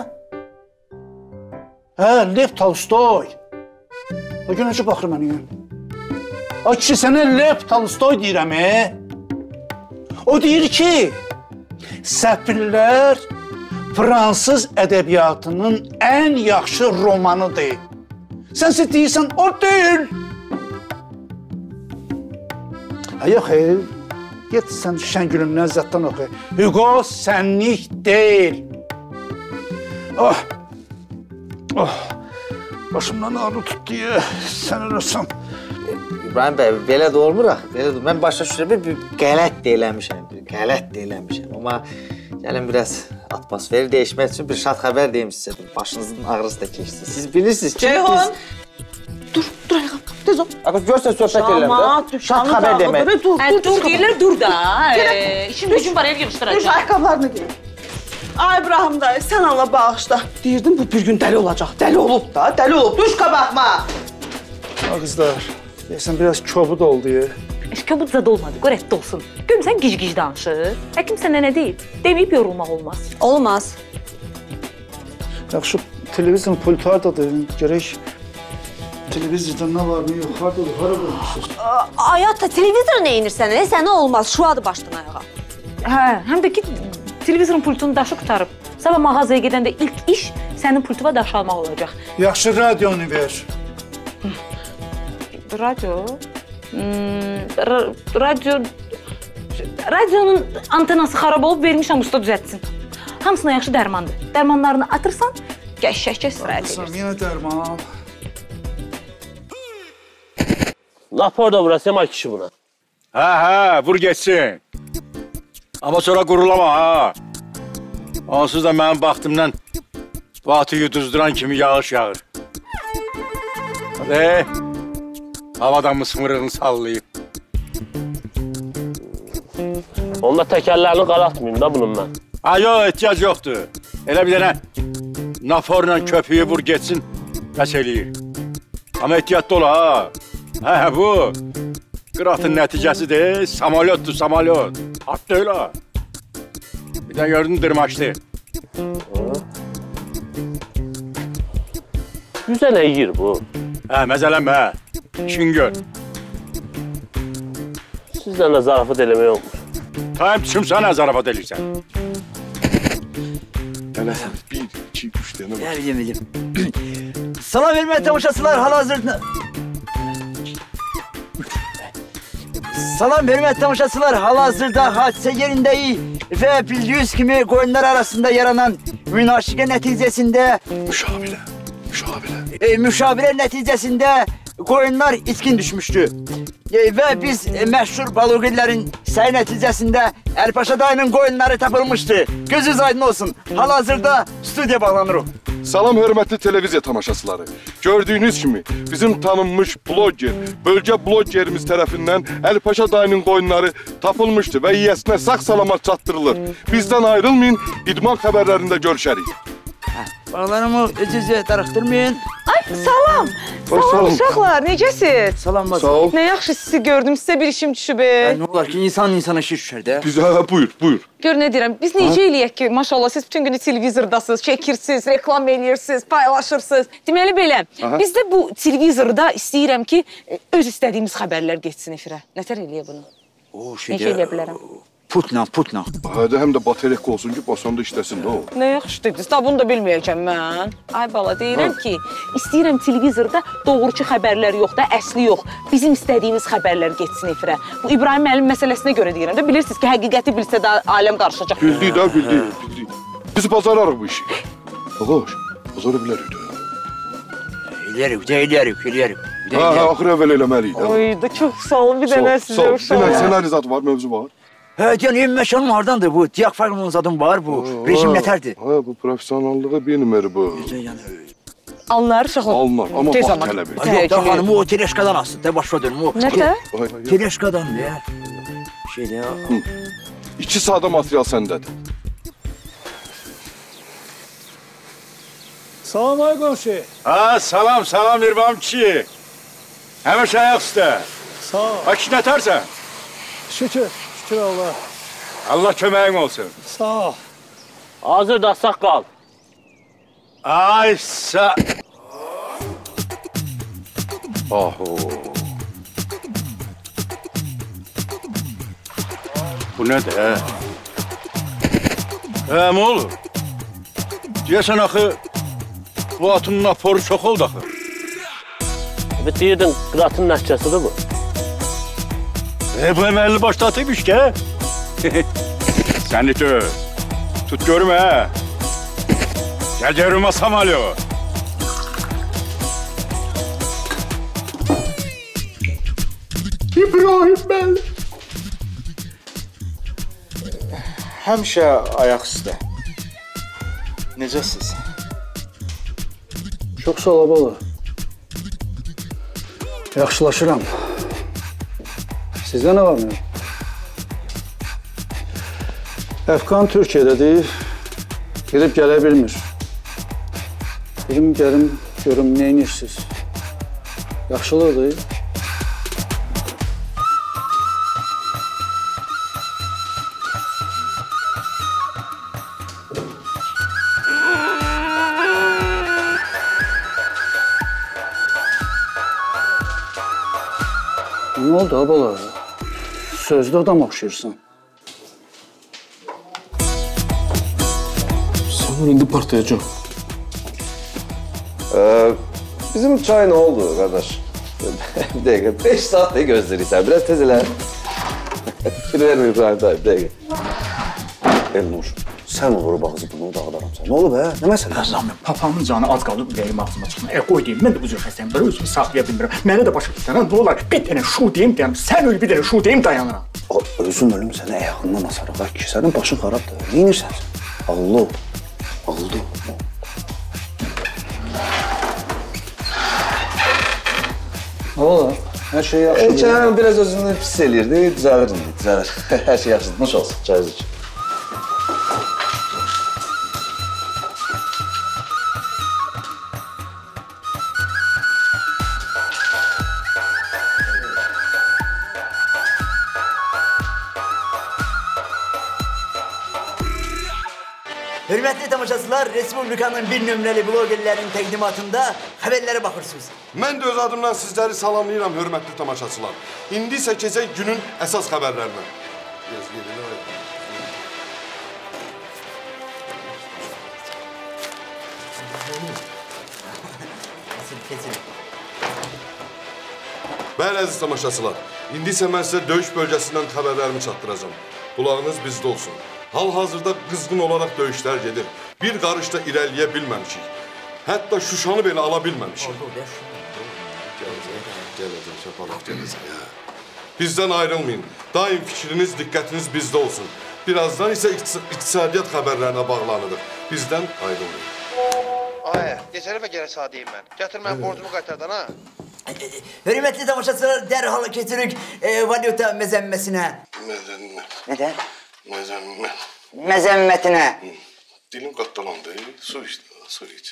Hə, Lev Tolstoy. O gün necə baxır mənə? Ha ki, sənə Lev Tolstoy deyirəm, e? O deyir ki, səpirlər Fransız ədəbiyyatının ən yaxşı romanıdır. Sənsə deyirsən, o deyil. Yox, get sən Şəngülümdən zətdən oxu. Hugo sənlik deyil. Oh, oh, başımdan ağrı tutdu ya, sən ölürsən. İbrahim bəy, belə də olmur axı, belə də. Mən başa düşürəm, bir qələt də eləmişəm, bir qələt də eləmişəm. Amma gəlin biraz atmosferi dəyişmək üçün bir şad xəbər deyim sizə. Başınızın ağrısı da keçdi. Siz bilirsiniz ki... Ceyhun! Dur, dur ayağım. televizyon. Akı görsən söhbət edirəm də. Şamat, Şat düşmanı xəbər demək. dağıdır. Dur, Hə, dur, dur deyirlər, dur da. Gedək. İşin gücün var, ev Düş, yığışdıracaq. ayaqqabılarını giy. Ay İbrahim dayı, sən Allah bağışla. Deyirdim bu bir gün dəli olacaq. Dəli olub da, dəli olub. Düş qabaqma. Ha qızlar, deyəsən biraz kobud oldu ya. Kobud zad olmadı, qorətdə olsun. Görmüsən gic-gic danışır. Həkim sənə nə deyib? Deməyib yorulmaq olmaz. Olmaz. Yaxşı, televizyon pultu hardadır? Gərək televizorda nə var, nə yox, hardadır, hara qoymuşsunuz? Ayatda televizora nə inirsən? E, sənə olmaz, şuadır başdan ayağa. Hə, həm də ki, televizorun pultunu daşı qutarıb. Sabah mağazaya gedəndə ilk iş sənin pultuva daş almaq olacaq. Yaxşı, radionu ver. Radio? Hmm, radio... Radionun antenası xarab olub, vermişəm usta düzətsin. Hamısına yaxşı dərmandır. Dərmanlarını atırsan, gəş-şəkə istirahət edirsən. Yenə dərman. Laf orada vurasın, ay kişi buna. Hə, hə, vur geçsin. Amma sonra qurulama, ha. Onsuz da mənim baxtımdan vatı yuduzduran kimi yağış yağır. Hadi, havadan mısmırığını sallayıb. Onda təkərlərini qalatmayayım da bunun mən. Ha, yox, ehtiyac yoxdur. Elə bir dənə naforla köpüyü vur geçsin, bəs eləyir. Amma ehtiyatlı ol, ha. Hə, bu qıratın nəticəsidir, samalyotdur, samalyot. Atlı öyle. Bir də gördün, dırmaşdı. Yüzə nə yiyir bu? Hə, məzələnmə, işin gör. Sizlə də zarafat eləmək olmur. Tam kimsə nə zarafat eləyirsən? Gələsən, bir, iki, üç dənə var. Bildim, bildim. Salam vermeye tamaşasılar hal-hazırda. Salam vermeye tamaşasılar hal-hazırda hadise yerindeyi ve bildiğiniz gibi koyunlar arasında yaranan münakaşa neticesinde müşavire, müşavire. E, müşavire neticesinde koyunlar itkin düşmüştü. E, ve biz e, meşhur balıgillerin say neticesinde Elpaşa dayının koyunları tapılmıştı. Gözünüz aydın olsun. Hal-hazırda stüdyo bağlanır o. Salam hörmətli televiziya tamaşaçıları. Gördüyünüz kimi bizim tanınmış blogger, bölge bloggerimiz tərəfindən Elpaşa dayının qoyunları tapılmışdı və yiyəsinə sağ-salamat çatdırılır. Bizdən ayrılmayın, idman xəbərlərində görüşərik. Bağlarımı öz-özə darıxdırmayın. Ay, salam. Hoş Salam salam. uşaqlar, necəsiz? Salam bacım. Sağ ol. Nə yaxşı sizi gördüm, sizə bir işim düşüb. E, nə olar ki, insan insana şiş düşər də. Biz, hə, buyur, buyur. Gör nə deyirəm, biz necə eləyək ki, maşallah siz bütün günü televizordasınız, çəkirsiniz, reklam eləyirsiniz, paylaşırsınız. Deməli belə, Aha. biz də bu televizorda istəyirəm ki, öz istədiyimiz xəbərlər geçsin efirə. Nətər eləyə bunu? O Necə eləyə bilərəm? Putla, putla. Hədə həm də baterek olsun ki, basanda işləsin də o. Nə yaxşı dediniz, da bunu da bilməyəcəm mən. Ay bala, deyirəm ki, istəyirəm televizorda doğrucu xəbərlər yox da, əsli yox. Bizim istədiyimiz xəbərlər geçsin efirə. Bu İbrahim müəllim məsələsinə görə deyirəm də, bilirsiniz ki, həqiqəti bilsə də aləm qarışacaq. Bildik də, bildik, bildik. Biz bacararıq bu işi. Ağaş, bacara bilərik də. Eləyərik, də eləyərik, eləyərik. Hə, hə, axır əvvəl eləməliyik də. Oy da çox sağ olun, bir dənə sizə uşaq. Sağ ol, senaryo var, mövzu var. Hə, yəni ev məkanım hardandır bu? Diafragmın zadım var bu. Rejim nətərdir? Hə, bu professionallığa bir nömrə bu. Alınır uşaqlar. Alınır, amma Tez vaxt zaman. tələb edir. Yox da xanım, o teleşkadan asın, da başa dönüm o. Nətə? Teleşkadan ya. Şeydə ya. İki saata material səndədir. Salam ay qonşu. Ha, salam, salam İrvam kişi. Həmişə ayaq üstə. Sağ ol. Ha, kişi nətərsən? Şükür, şükür Allah. Allah köməyin olsun. Sağ ol. Hazırda saqqal. Ay sa... Aho. Bu nədir, hə? Hə, nə olur? Deyəsən axı, bu atın naporu çox oldu axı. Bir deyirdin, qıratın nəticəsidir bu. E, bu əməlli başlatıymış ki, hə? Səni tür. Tut görüm, hə? Gəl görüm, Samalyo. İbrahim bəli. Həmişə ayaq üstə. Necəsiz? Çox sağ ol bala. Yaxşılaşıram. Sizdə nə var mı? Əfqan Türkiyədədir. Girib gələ bilmir. Bilim gəlim, görüm nə inirsiniz. Yaxşılıqdır. Nə oldu abala? Sözlü adam oxşayırsan. Sanır indi partlayacaq. Ee, bizim çay ne oldu kardeş? Bir dakika, beş saatte gözleriysen biraz tezeler. Fikir verme İbrahim dayı, bir dakika. Elnur, sen vurub ağzı bunu dağıdaramsan. Ne oldu be? Ne mesele? Zami, papamın canı az qalıb ürəyim ağzıma çıxsın. E, qoy deyim, mən də bu cür xəstəyimləri özümü saxlaya bilmirəm. Mənə də başa düşsən, nə olar? Bir dənə şu deyim, deyəm, sən öl, bir dənə şu deyim, dayanıram. O, özüm ölüm səni ayağından asarıq, ha ki, sənin başın xarabdır. Neyinirsən sən? Ağıllı, ağıllı. Ne olar? Hər şey yaxşı. E, canım biraz özünü pis eləyirdi, düzəlir indi, düzəlir. Hər şey yaxşıdır, nuş olsun, çayız için. Hürmetli tamaşaçılar, Respublikanın bir nömrəli blogerlərin təqdimatında xəbərlərə baxırsınız. Mən də öz adımdan sizləri salamlayıram, hörmətli tamaşaçılar. İndi isə keçək günün əsas xəbərlərinə. Bəli, əziz tamaşaçılar, indi isə mən sizə döyüş bölgəsindən xəbərlərimi çatdıracağım. Qulağınız bizdə olsun. Hal-hazırda qızğın olaraq döyüşlər gedir. Bir qarışda irəliyə bilməmişik. Hətta Şuşanı belə ala bilməmişik. Gələcək, şapalaq gələcək. Bizdən ayrılmayın. Daim fikriniz, diqqətiniz bizdə olsun. Birazdan isə iqtisadiyyat xəbərlərinə bağlanırıq. Bizdən ayrılmayın. Ay, geçen dəfə gələ sağ deyim mən. Gətir mən borcumu qaytardan, ha? Hürmetli tamaşaçılar, dərhal keçirik e, valyuta məzəmməsinə. Məzəmmət. Nədən? Məzəmmət. Məzəmmətinə. Dilim qatdalandı, su içdi, su iç.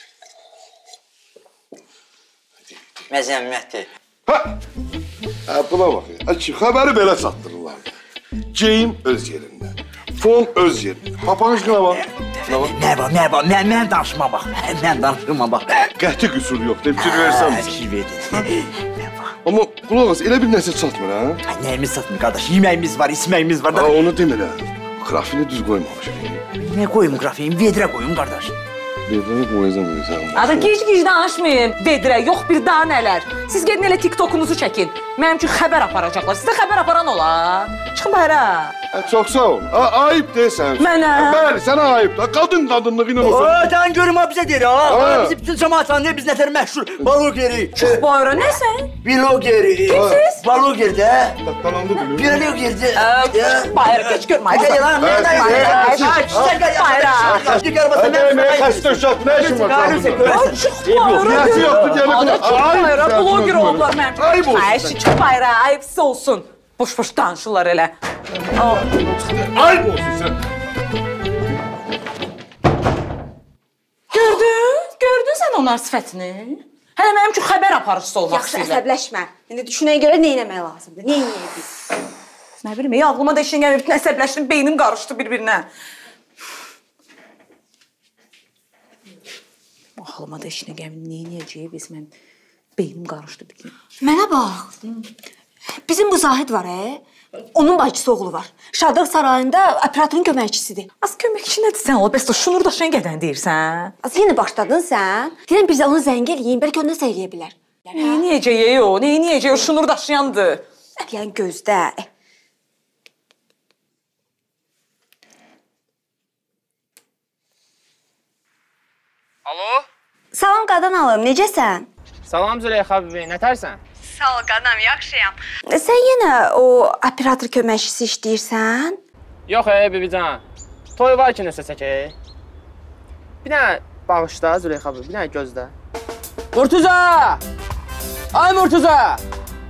Məzəmməti. Ha! Ha, buna bax ya, xəbəri belə çatdırırlar. Geyim öz yerində, fon öz yerində. Papanışqına bax. Nə var, nə var, mən, mən danışma bax, mən danışma bax. Qəti qüsur yoxdur, fikir versəm. Fikir verdin. Amma qulaq as, elə bir nəsə çatmır, ha? Nəyimiz çatmır, qardaş, yeməyimiz var, içməyimiz var da. Ha, onu demir, ha. Qrafini düz qoymamışım. Nə qoyum qrafini, vedrə qoyum, qardaş. Vedrəni qoyacam, qoyacam. Adı gic-gic danışmayın, vedrə, yox bir daha nələr. Siz gedin elə tiktokunuzu çəkin. Mənim üçün xəbər aparacaqlar, sizə xəbər aparan olar. Çıxın bayra. Çox sağ ol. Ayıb deyirsən. Mənə? Bəli, sənə ayıb da. Qadın qadınlığı ilə olsun. O, sən görüm ha bizə deyir ha. Bizi bütün cəmaatsan deyir, biz nətər məşhur balogeri. Çıx bayra, nəsən? Bilogeri. Kimsiz? Balogeri də. Qatdalandı bilir. Bilogeri də. Bayra, geç görmə. Hadi lan, nə dayı? Bayra. Hadi, xəstə uşaq, nə işin var? Çıx bayra. Niyəsi yoxdur, gəlib. Çıx bayra, bloger olublar mənim. Ayıb olsun. Ay, çıx bayra, ayıb sizə olsun. Boş-boş danışırlar elə. Ayıb olsun sən. Gördün? Gördün sən onlar sifətini? Hələ mənim üçün xəbər aparıcısı olmaq Yaxşı, istəyirlər. əsəbləşmə. İndi düşünəyə görə nə etmək lazımdır? Nə etməyək biz? Nə bilim, ya ağlıma da işin gəlmir. Bütün əsəbləşdim, beynim qarışdı bir-birinə. Ağlıma da işinə gəlmir. Nə edəcəyik biz? Mən beynim qarışdı bir gün. Mənə bax. Bizim bu Zahid var, e? Onun bacısı oğlu var. Şadlıq sarayında operatorun köməkçisidir. Az köməkçi nədir sən? O bəs şunur daşıyan gədən deyirsən? Az yenə başladın sən. Deyirəm biz onu zəng eləyin, bəlkə onu eləyə bilər. Nə edəcəyik o? Nə edəcəyik o? Şunur daşıyandır. Yəni gözdə. Alo? Salam qadan alım, necəsən? Salam Züleyxa bibi, nətərsən? Sağ ol qanam, yaxşıyam. Sən yenə o operator köməkçisi işləyirsən? Yox, ey bibican. Toy var ki, nəsə çəkək. Bir dənə bağışla Züleyxa bibi, bir dənə gözlə. Murtuza! Ay Murtuza!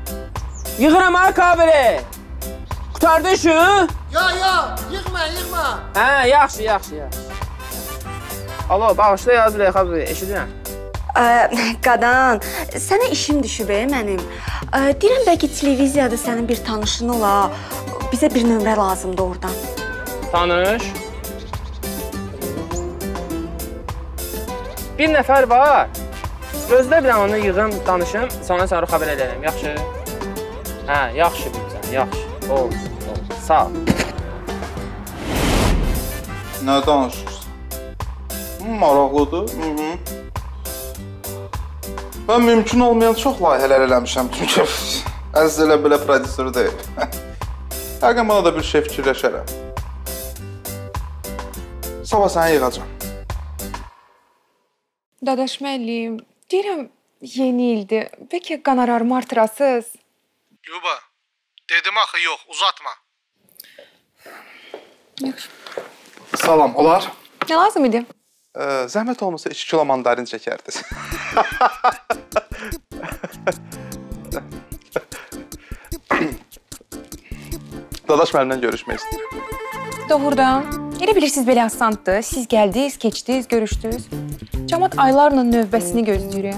Yığıram ha kabiri. Qurtardın şu? Ya, ya, yıkma, yıkma. Hə, yaxşı, yaxşı, yaxşı. Alo, bağışla yaz Reyxa abi, eşidirəm. Qadan, sənə işim düşüb e, mənim. Deyirəm, bəlkə televiziyada sənin bir tanışın ola. Bizə bir nömrə lazımdır oradan. Tanış? Bir nəfər var. Gözlə bir onu yığım, danışım, sana sonra xəbər edərəm, yaxşı? Hə, yaxşı bilirsən, yaxşı. Ol, ol, sağ ol. Nə danışırsın? Maraqlıdır. Hı -hı. Mən mümkün olmayan çox layihələr eləmişəm, çünki əziz elə belə prodüser deyil. Həqiqən bana da bir şey fikirləşərəm. Sabah səni yığacam. Dadaş müəllim, deyirəm yeni ildir. Bəlkə qonorarımı artırasız? Luba, dedim axı yox, uzatma. Yaxşı. Salam, olar? Nə lazım idi? Ee, zəhmət olmasa iki kilo mandarin çəkərdiniz. Dadaş müəllimlə görüşmək istəyirəm. Doğrudan. Elə bilirsiniz belə asandır. Siz gəldiniz, keçdiniz, görüşdünüz. Cəmat aylarla növbəsini gözləyirəm.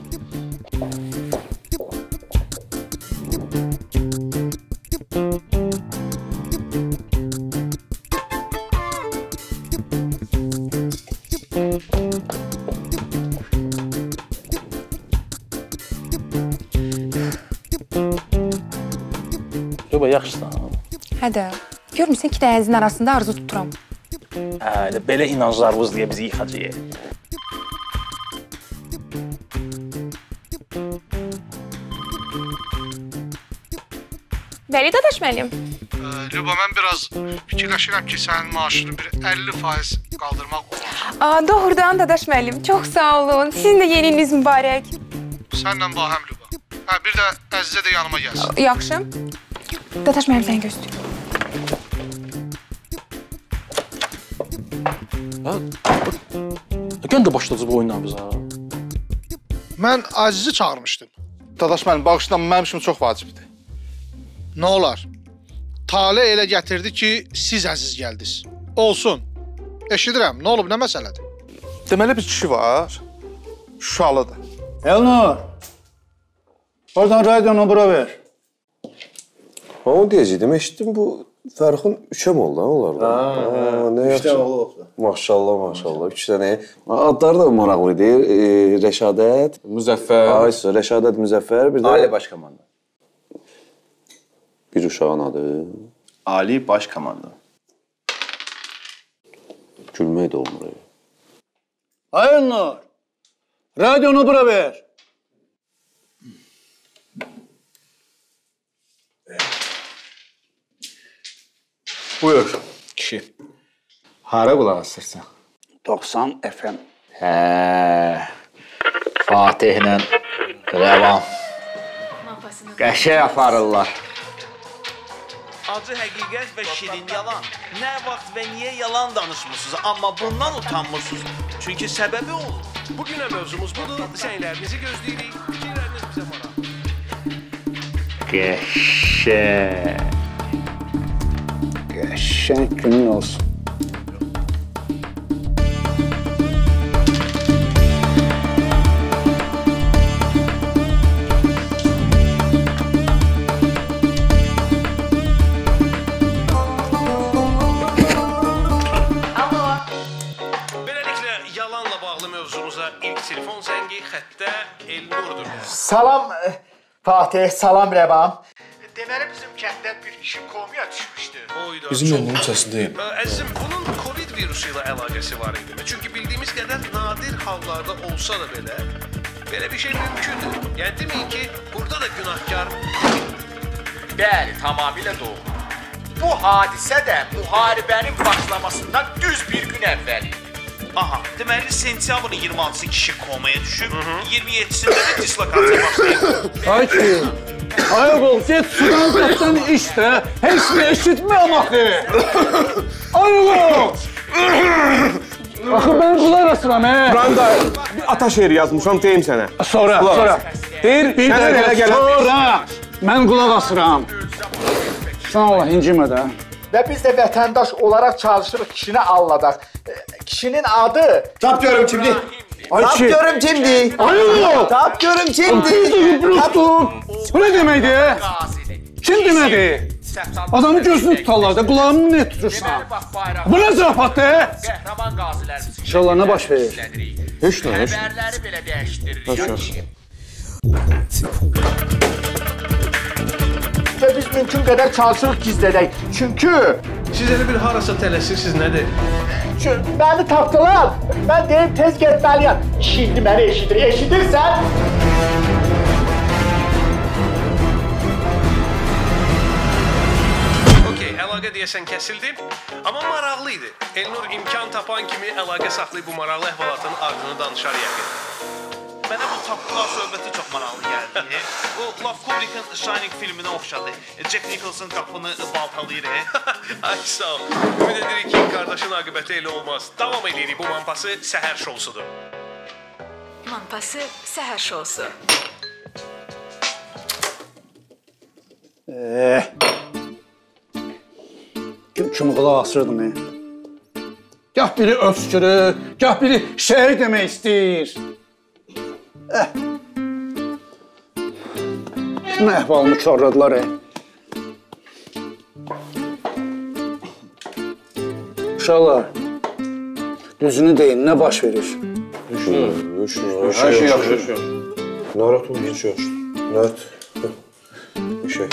Yoba, yaxşısan. Hə də, görmürsən iki dənizin arasında arzu tuturam. Hə, belə inanclarımız deyə bizi yıxacaq. Bəli, Dadaş müəllim. Luba, mən biraz fikirləşirəm ki, sənin maaşını bir əlli faiz qaldırmaq olar. Aa, doğrudan Dadaş müəllim, çox sağ olun. Sizin də yeni iliniz mübarək. Sənlə bahəm Luba. Hə, bir də Əzizə də yanıma gəlsin. Yaxşı. Dadaş müəllim səni gözləyir. Gən də başlayacaq bu oyunlarımıza. Mən Əzizi çağırmışdım. Dadaş müəllim, bağışlanma mənim üçün çox vacibdir. Nə olar? Talih elə gətirdi ki, siz əziz gəldiniz. Olsun. Eşidirəm, nə olub, nə məsələdir? Deməli bir kişi var, Şuşalıdır. Elnur, oradan radionu bura ver. Onu deyəcəkdim, eşitdim bu Fərxun üçə mi oldu, onlardan? Ha, nə üç dənə oldu. Maşallah, maşallah, üç dənə. Adları da maraqlı idi. E, Rəşadət. Müzəffər. Aysa, Rəşadət, Müzəffər. Bir də... Ali Baş Komanda. Bir uşağın adı. Ali Baş Komanda. Gülmək də olmur. Ay Elnur, radionu bura ver. Buyur, kişi. Hara qulaq asırsan? doxsan F M. Hə, Fatihlə Rəvan. Qəşəng aparırlar. Acı həqiqət və şirin yalan. Nə vaxt və niyə yalan danışmısınız, amma bundan utanmırsınız. Çünki səbəbi olur. Bugünə mövzumuz budur. Səylərinizi gözləyirik. Fikirləriniz bizə maraq. Qəşəng. Qəşəng günün olsun. Telefon zəngi xəttə Elnurdur. Salam Fatih, salam Rəvan. Deməli bizim kənddə bir kişi komaya düşmüşdü. Bizim Elnurun səsi deyil. Əzizim, bunun Covid virusu ilə əlaqəsi var idi. Çünki bildiyimiz qədər nadir hallarda olsa da belə, belə bir şey mümkündür. Yəni deməyin ki, burada da günahkar... Bəli, tamamilə doğru. Bu hadisə də müharibənin başlamasından düz bir gün əvvəl. Aha, deməli sentyabrın iyirmi altısı kişi komaya düşüb, iyirmi yeddisində də dislokasiya başlayıb. Ay ki, ay oğul, get sudan qatdan işdə, heç mi eşitməyəm axı. Ay oğul! Axı mən qulaq asıram, he? Buran da bir ata şeiri yazmışam, deyim sənə. Sonra, sonra. Deyir, bir dəqiqə sonra. Mən qulaq asıram. Sən Allah incimə də. Və biz də vətəndaş olaraq çalışırıq kişini alladaq. Kişinin adı... Tap görüm kimdi? Tap görüm kimdi? Ayol! Tap görüm kimdi? Bu ne deməkdir? Kim demədi? Adamı gözünü tutarlar da, qulağımı ne tutursan? Bu ne zarafatdır? İnşallah ne baş verir? Heç nə, heç nə. Xəbərləri belə dəyişdiririk. Biz mümkün qədər çalışırıq gizlədək. Çünki... Siz elə bir harasa tələsirsiniz, nədir? Çünki məni tapdılar. Mən deyim tez getməliyəm. Şimdi məni eşidir, eşidirsən? Okey, əlaqə deyəsən kəsildi. Amma maraqlı idi. Elnur imkan tapan kimi əlaqə saxlayıb bu maraqlı əhvalatın ardını danışar yəqin. Mənə bu tapdılar söhbəti çox maraqlı gəldi. O, Love Kubrick'in Shining filminə oxşadı. Jack Nicholson qapını baltalayır. Ay sağ ol. Ümid edirik ki, qardaşın aqibəti elə olmaz. Davam edirik. Bu Manpası səhər şousudur. Manpası səhər şousu. Eee. Kim kimi qulaq asırdım, e? Gah biri öskürür, gah biri şey demək istəyir. Eh. Şunu əhvalımı çorladılar, e. Uşaqlar, düzünü deyin, nə baş verir? Düşünürüm, düşünürüm. Her şey yaxşı. Narahat olun, heç yaxşı. Narahat. Bir şey.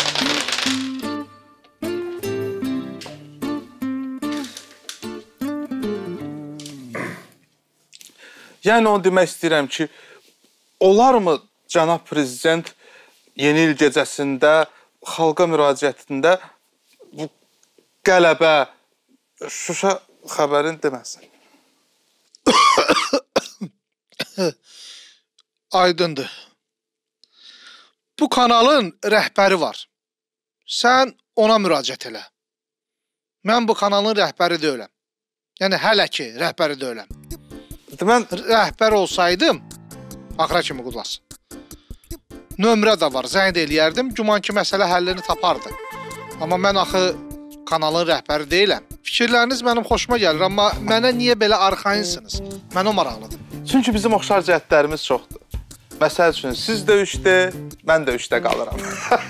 Yəni onu demək istəyirəm ki, olarmı cənab prezident yeni il gecəsində xalqa müraciətində bu qələbə Şuşa xəbərini deməsin? Aydındır. Bu kanalın rəhbəri var. Sən ona müraciət elə. Mən bu kanalın rəhbəri deyiləm. Yəni hələ ki rəhbəri deyiləm. Mən rəhbər olsaydım, axıra kimi qudlasın. Nömrə də var, zəng də eləyərdim, güman ki məsələ həllini tapardı. Amma mən axı kanalın rəhbəri deyiləm. Fikirləriniz mənim xoşuma gəlir, amma mənə niyə belə arxayınsınız? Mən o maraqlıdır. Çünki bizim oxşar cəhətlərimiz çoxdur. Məsəl üçün, siz də üçdə, mən də üçdə qalıram.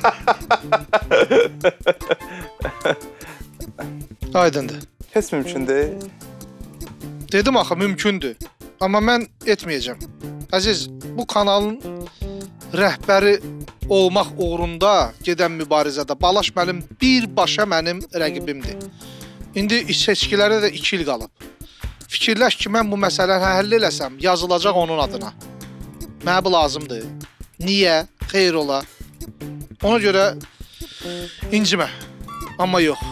Aydındır. Heç mümkün deyil. Dedim axı, mümkündür. Amma mən etməyəcəm. Əziz, bu kanalın rəhbəri olmaq uğrunda gedən mübarizədə Balaş mənim birbaşa mənim rəqibimdir. İndi seçkilərdə də iki il qalıb. Fikirləş ki, mən bu məsələni həll eləsəm, yazılacaq onun adına. Mənə bu lazımdır. Niyə? Xeyr ola. Ona görə incimə. Amma yox.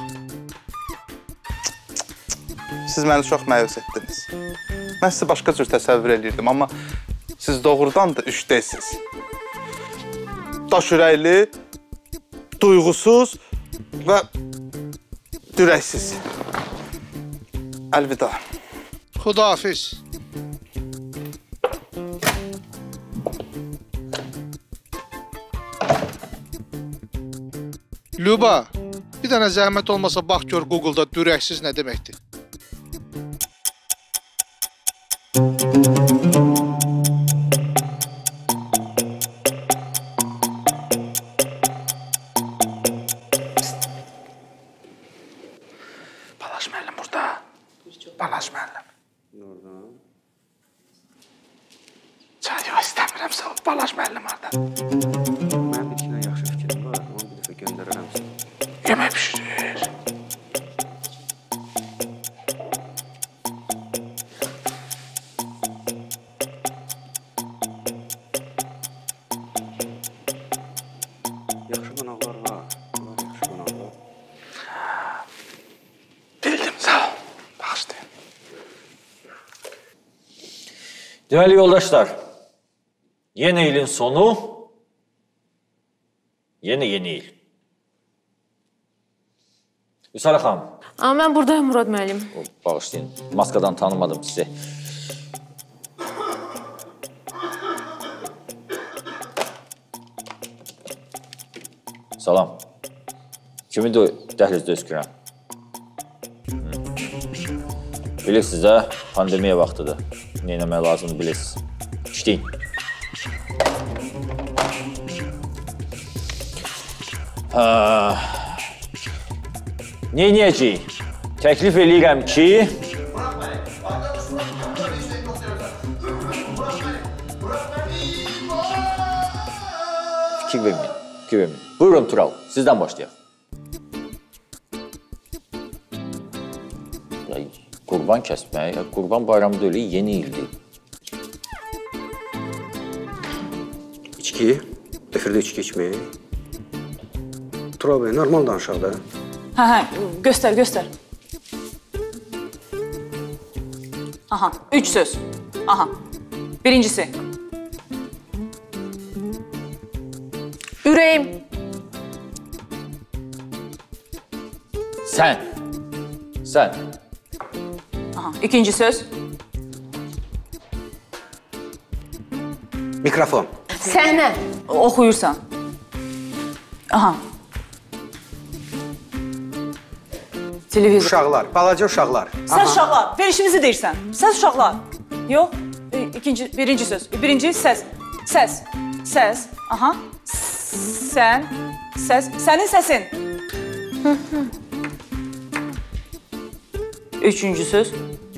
Siz məni çox məyus etdiniz. Mən sizi başqa cür təsəvvür edirdim, amma siz doğrudan da üçdəsiz. Daş ürəkli, duyğusuz və dürəksiz. Əlvida. Xudahafiz. Lüba, bir dənə zəhmət olmasa bax gör Google'da dürəksiz nə deməkdir? Balaş müəllim burada. Balaş müəllim. Çay yox istəmirəm, sağ ol. Balaş müəllim harada? Mənim bir iki yaxşı fikrim var, onu bir dəfə göndərərəm sənə. Yemək pişirir. Yaxşı qonaqlar var. Var yaxşı qonaqlar. Bildim, sağ ol. Bağışlayın. Değerli yoldaşlar, yeni ilin sonu, yeni yeni il. Üsara xanım. Amma mən buradayım Murad müəllim. Bağışlayın, maskadan tanımadım sizi. Salam. Kimi də dəhlizdə öskürəm? Bilirsiniz də, pandemiya vaxtıdır. Nə etmək lazımdır bilirsiniz. İşləyin. Nə edəcəyik? Təklif eləyirəm ki, fikir verməyin, fikir verməyin. Buyurun Tural, sizdən başlayaq. Qurban kəsmək, qurban bayramı deyil, yeni ildir. İçki, efirdə içki içmək. Tural bəy, normal danışaq da. Hə, hə, göstər, göstər. Aha, üç söz. Aha, birincisi. Ürəyim. Sən. Sən. Aha, ikinci söz. Mikrofon. Səhnə. Oxuyursan. Aha. Televizor. Uşaqlar, balaca uşaqlar. Sən uşaqlar, verişimizi deyirsən. Sən uşaqlar. Yox, ikinci, birinci söz. Birinci səs. Səs. Səs. Aha. Sən. Səs. Sənin səsin. Üçüncü söz.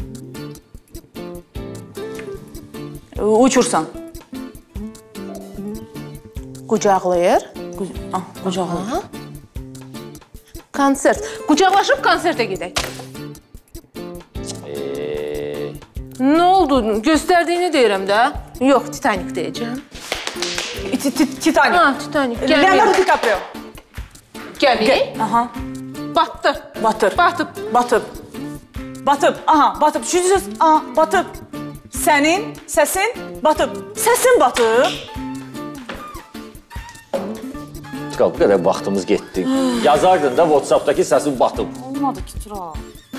Uçursan. Qucaqlayır. Ah, qucaqlayır. Konsert. Qucaqlaşıb konsertə gedək. Eee... Nə oldu? Göstərdiyini deyirəm də. Yox, Titanic deyəcəm. Titanic. Ha, Titanic. Leonardo DiCaprio. Gəmi. Aha. Batdı. Batır. Batıb. Batıb. Batıb. Aha, batıb. Üçüncü söz. Aha, batıb. Sənin səsin batıb. Səsin batıb. Tural, bu qədər vaxtımız getdi. Yazardın da WhatsAppdakı səsin batıb. Olmadı ki, Tural.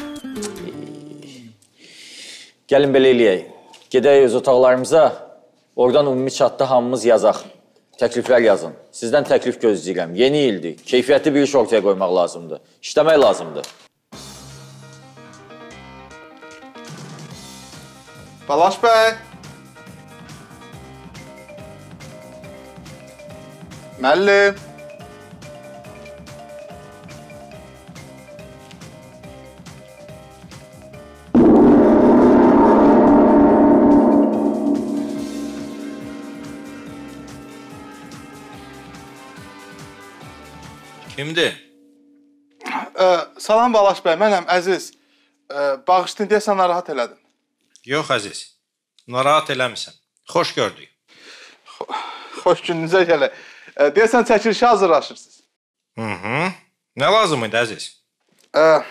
Gəlin belə eləyək. Gedək öz otaqlarımıza. Oradan ümumi çatda hamımız yazaq. Təkliflər yazın. Sizdən təklif gözləyirəm. Yeni ildir. Keyfiyyətli bir iş ortaya qoymaq lazımdır. İşləmək lazımdır. Balaş bəy. Müəllim. Kimdir? Ee, salam Balaş bəy, mənəm Əziz. Ee, bağışlayın deyəsən narahat elədim. Yox Əziz, narahat eləmirsən. Xoş gördük. Xoş gününüzə gələk. Ee, deyəsən çəkilişə hazırlaşırsınız. Hı hı. Nə lazım idi Əziz? Ee,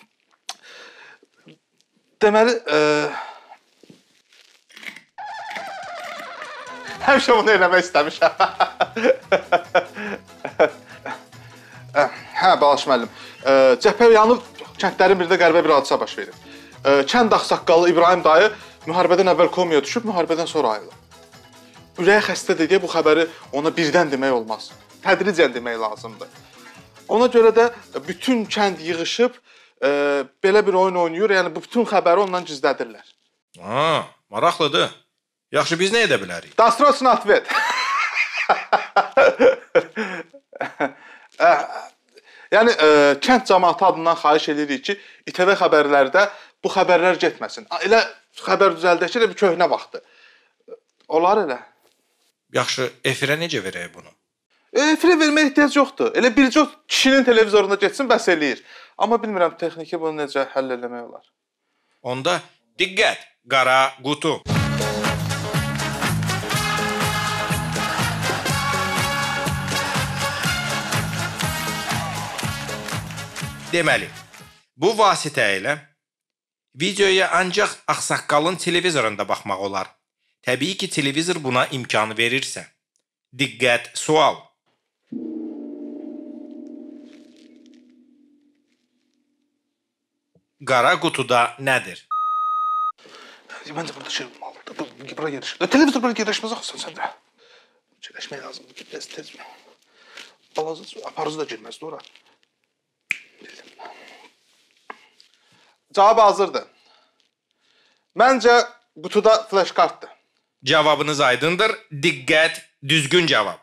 deməli, e... həmişə bunu eləmək istəmişəm. Hə, Balaş müəllim. Cəbhə yanıb, kəndlərin birində qəribə bir hadisə baş verib. Kənd ağsaqqalı İbrahim dayı müharibədən əvvəl komaya düşüb, müharibədən sonra ayılıb. Ürəyi xəstədir deyə bu xəbəri ona birdən demək olmaz. Tədricən demək lazımdır. Ona görə də bütün kənd yığışıb, e, belə bir oyun oynayır, yəni bütün xəbəri ondan gizlədirlər. Ha, maraqlıdır. Yaxşı, biz nə edə bilərik? Dastrosun atvet. Yəni, e, kənd cəmaatı adından xahiş edirik ki, İTV xəbərlərdə bu xəbərlər getməsin. Elə xəbər düzəldək ki, bir köhnə vaxtı. Olar elə. Yaxşı, efirə necə verək bunu? E, efirə verməyə ehtiyac yoxdur. Elə bircə o kişinin televizorunda getsin, bəs eləyir. Amma bilmirəm, texniki bunu necə həll eləmək olar. Onda diqqət, qara qutu. Deməli, bu vasitə ilə videoya ancaq ağsaqqalın televizorunda baxmaq olar. Təbii ki, televizor buna imkan verirsə. Diqqət, sual. Qara qutuda nədir? Məncə burada şey olmalıdır. Bura yerləşir. Televizor bura yerləşməz axı sən də. Yerləşmək lazımdır ki, tez tez. balaca aparıcı da girməzdi ora. Cavab hazırdır. Məncə qutuda flash kartdır. Cavabınız aydındır. Diqqət, düzgün cavab.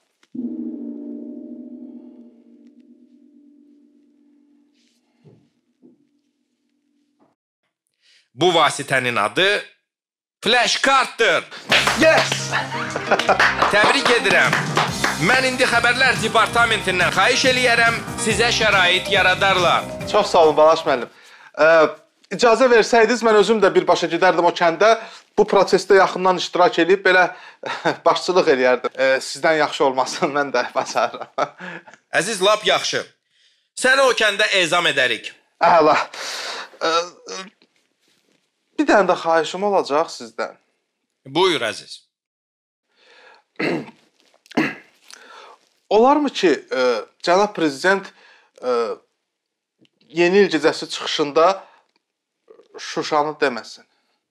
Bu vasitənin adı flash kartdır. Yes! Təbrik edirəm. Mən indi xəbərlər departamentindən xahiş eləyərəm, sizə şərait yaradarlar. Çox sağ olun Balaş müəllim. Ee, icazə versəydiniz, mən özüm də birbaşa gedərdim o kəndə. Bu prosesdə yaxından iştirak edib belə başçılıq eləyərdim. Ee, sizdən yaxşı olmasın, mən də bacarıram. Əziz, lap yaxşı. Səni o kəndə ezam edərik. Əla. Ee, bir dənə də xahişim olacaq sizdən. Buyur, əziz. Olarmı ki, e, cənab prezident e, yeni il gecəsi çıxışında Şuşanı deməsin?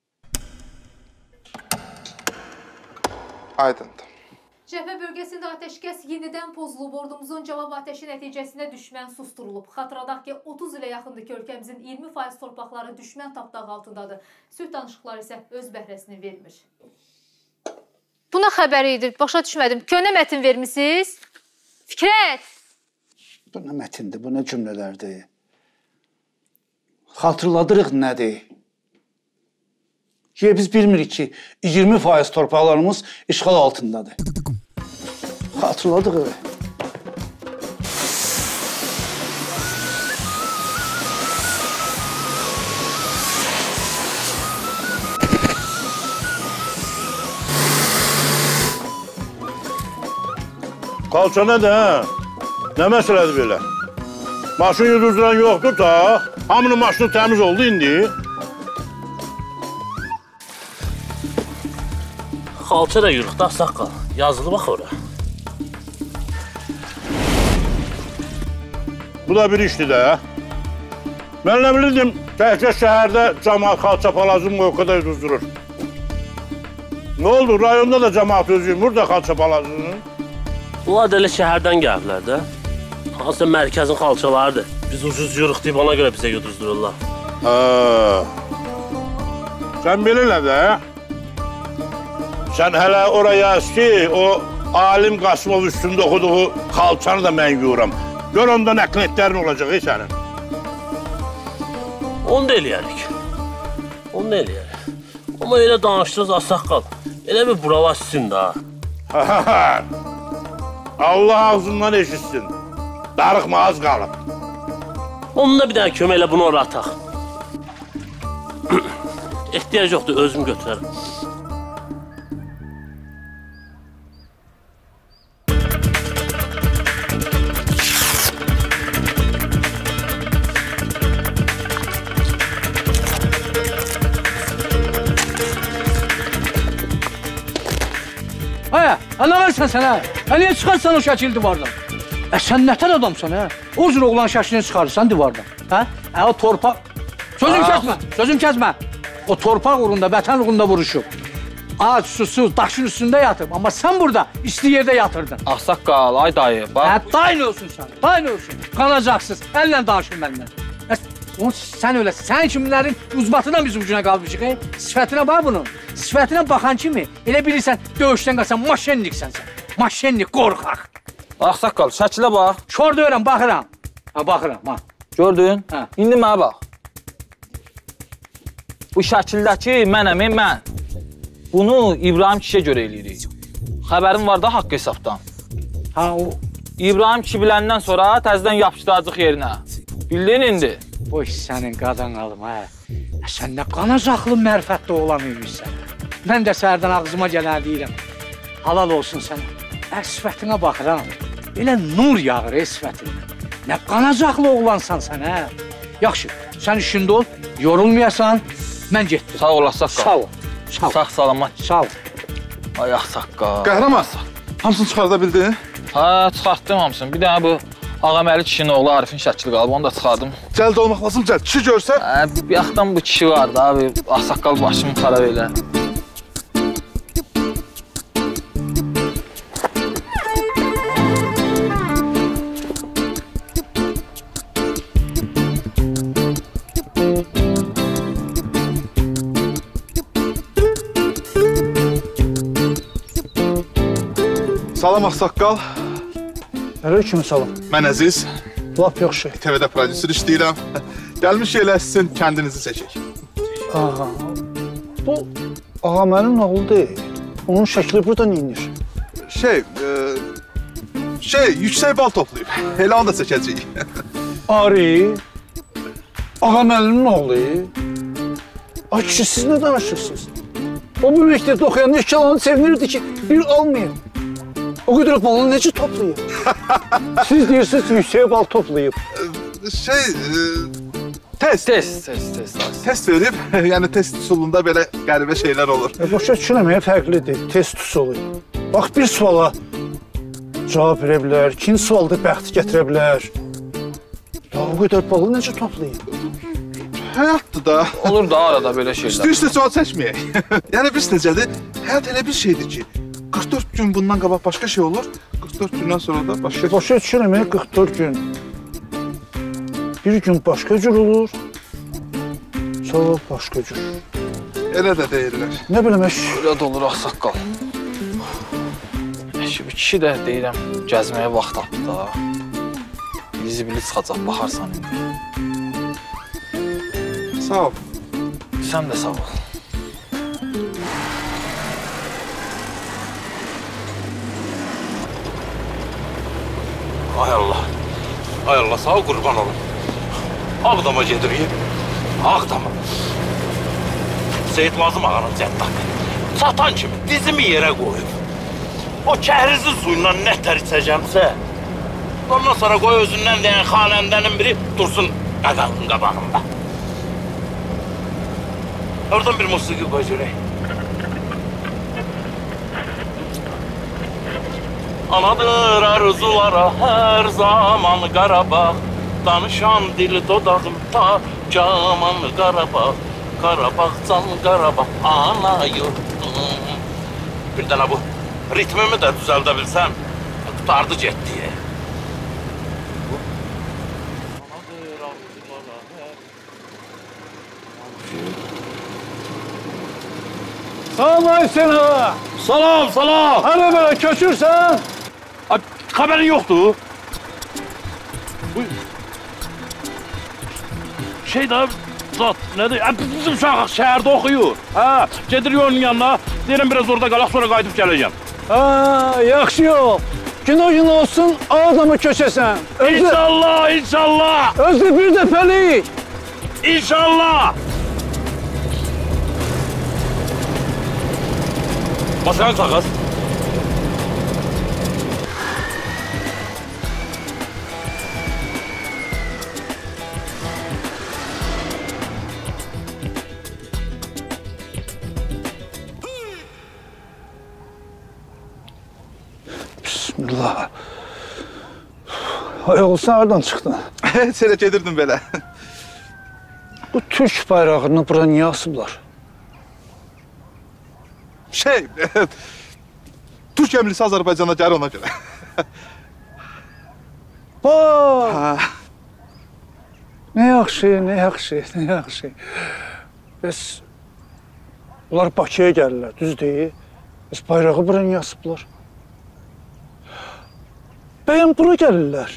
Aydındır. Cəbhə bölgəsində atəşkəs yenidən pozulub. Ordumuzun cavab atəşi nəticəsində düşmən susturulub. Xatırladaq ki, otuz ilə yaxındır ki, ölkəmizin iyirmi faiz torpaqları düşmən tapdağı altındadır. Sülh danışıqları isə öz bəhrəsini vermir. Buna xəbəri idi, başa düşmədim. Köhnə mətin vermisiniz? Fikrət! Bu nə mətindir, bu nə cümlələrdir? Xatırladırıq nədir? Ki, biz bilmirik ki, iyirmi faiz torpaqlarımız işğal altındadır. Xatırladıq. Qalça nədir, hə? Nə məsələdir belə? Maşın yuduzduran yoxdur da, hamının maşını təmiz oldu indi. Xalça da yürük, da saqqal. Yazılı bax ora. Bu da bir işdir də. Mən nə bilirdim, təhcə şəhərdə cəmaat xalça palazın mövqədə yuduzdurur. Nə oldu, rayonda da cəmaat özüymür da xalça palazını? Bunlar da elə şəhərdən gəliblər də. Hansısa mərkəzin xalçalarıdır. Biz ucuz yürük deyib ona görə bizə yuduzdururlar. Haa. Sən belə də, sən hələ oraya ki, o Alim Qasımov üstündə oxuduğu xalçanı da mən yuyuram. Gör onda nəqlətlərin olacaq, ey sənin. Onu da eləyərik. Onu da eləyərik. Amma elə danışdınız, asaqqal. Elə bir buralar sizin də. Allah ağzından eşitsin. Darıqma az qalıb. Onunla bir dənə kömək elə bunu oraya ataq. Ehtiyac yoxdur, özüm götürərəm. Hə, nə varsan sən, hə? Hə, niyə çıxarsan o şəkil divardan? Ə, sən nətər adamsan, hə? O cür oğlan şəklini çıxarırsan divardan, hə? Ə, o torpaq... Sözüm kəsmə, sözüm kəsmə. O torpaq uğrunda, vətən uğrunda vuruşub. Ağac, susuz, daşın üstündə yatıb. Amma sən burada isti yerdə yatırdın. Ağsaqqal, ay dayı, bax. Hə, dayın olsun sən, dayın olsun. Qanacaqsız, əllə danışın mənimlə. Onu sən öyle, sən kimlərin uzbatından biz ucuna qalmışıq, e? Sifətinə bax bunun. Sifətinə baxan kimi, elə bilirsən, döyüşdən qaçsan, maşenniksən sən. Maşennik, qorxaq. Ağsaqqal, şəkilə bax. Kör deyirəm, baxıram. Ha, baxıram, ha. Gördün? Hə. İndi mənə bax. Bu şəkildəki mənəm, mən. Bunu İbrahim kişiyə görə eləyirik. Xəbərim var da haqq hesabdan. Ha, o... İbrahim kişi biləndən sonra təzdən yapışdıracaq yerinə. Bildin indi? Boş sənin qadan alım, hə. Sən nə qanacaqlı mərfətdə olamaymışsən. Mən də səhərdən ağzıma gələn deyirəm. Halal olsun sənə. Ə, sifətinə baxıram. Elə nur yağır, ey sifətinə. Nə qanacaqlı oğlansan sən, hə. Yaxşı, sən işində ol, yorulmayasan, mən getdim. Sağ ol, Ağsaqqal. Sağ ol. Sağ ol. Sağ salamat. Sağ ol. Ay, Ağsaqqal. Qəhrəman, hamısını çıxarda bildin? Hə, çıxartdım hamısını. Bir dənə bu Ağaməli kişinin oğlu Arifin şəkili qalıb, onu da çıxardım. Cəld olmaq lazım, cəld. Kişi görsə... Hə, bir yaxdan bu kişi vardı abi. Ağsaqqal başımı xarab elə. Salam Ağsaqqal. Aleyküm salam. Mən Əziz. Lap yaxşı. T V-də prodüser işləyirəm. Gəlmiş elə sizin kəndinizi seçək. Aha. Bu ağa mənim oğlu deyil. Onun şəkli burada neyinir? Şey, e, şey, yüksək bal toplayıb. Elə onu da seçəcəyik. Ari. Ağa mənim oğlu. Ay kişi, siz nə danışırsınız? O bu məktəbdə oxuyan eşkalanı sevinirdi ki, bir almayın. O qədər balını necə toplayıb? Siz deyirsiniz yüksək bal toplayıb. Şey, e, test. Test, test, test. Test verib, yəni test üsulunda belə qəribə şeylər olur. E, başa düşürəməyə fərqlidir, test üsulu. Bax, bir suala cavab verə bilər, ikinci sualda bəxti gətirə bilər. Ya, o qədər balı necə toplayıb? Həyatdır da. Olur da arada belə şeylər. İstəyirsə sual çəkməyək. Yəni biz necədir? Həyat elə bir şeydir ki, qırx dörd gün bundan qabaq başqa şey olur, qırx dörd gündən sonra da başqa şey. Başa düşürəməyə qırx dörd gün. Bir gün başqa cür olur, sonra başqa cür. Elə də deyirlər. Nə biləm, əş? Elə də olur Ağsaqqal. Eşi, bir kişi də deyirəm, gəzməyə vaxt tapdı da. Bizi bili çıxacaq, baxarsan indi. Sağ ol. Sən də sağ ol. Ay Allah. Ay Allah, sağ ol, qurban olun. Ağdama gedirik. Ağdama. Seyid Mazım ağanın cəddadı. Çatan kimi dizimi yerə qoyub. O kəhrizin suyundan nə tər içəcəmsə, ondan sonra qoy özündən deyən xanəndənin biri dursun qaqağın qabağında. Oradan bir musiqi qoy görək. Anadır arzulara hər zaman Qarabağ, danışan dil dodağım ta caman Qarabağ, Qarabağ can Qarabağ, ana yurdum. Bir dənə bu ritmimi də düzəldə bilsəm, qutardı getdiyə. Salam Aysen ağa. Salam, salam. Hələ belə köçürsən? Xəbərin yoxdur. Bu şey də zat nədir? Bizim uşaq şəhərdə oxuyur. Hə, gedir yolun yanına. Deyirəm biraz orada qalaq, sonra qayıdıb gələcəm. Ha, yaxşı yol. Gün o gün olsun, adamı köçəsən. Özü... İnşallah, inşallah. Özü bir dəfəlik. İnşallah. Başkanı sakız. Bismillah. Ay oğul, sen nereden çıktın? Selə gedirdim belə. Bu Türk bayrağını bura niye asıblar? Şey, Türk əmlisi Azərbaycana gəlir ona görə. Bax! Nə yaxşı, nə yaxşı, nə yaxşı. Bəs, onlar Bakıya gəlirlər, düz deyil. Bəs bayrağı bura niyə asıblar? Bəyəm bura gəlirlər?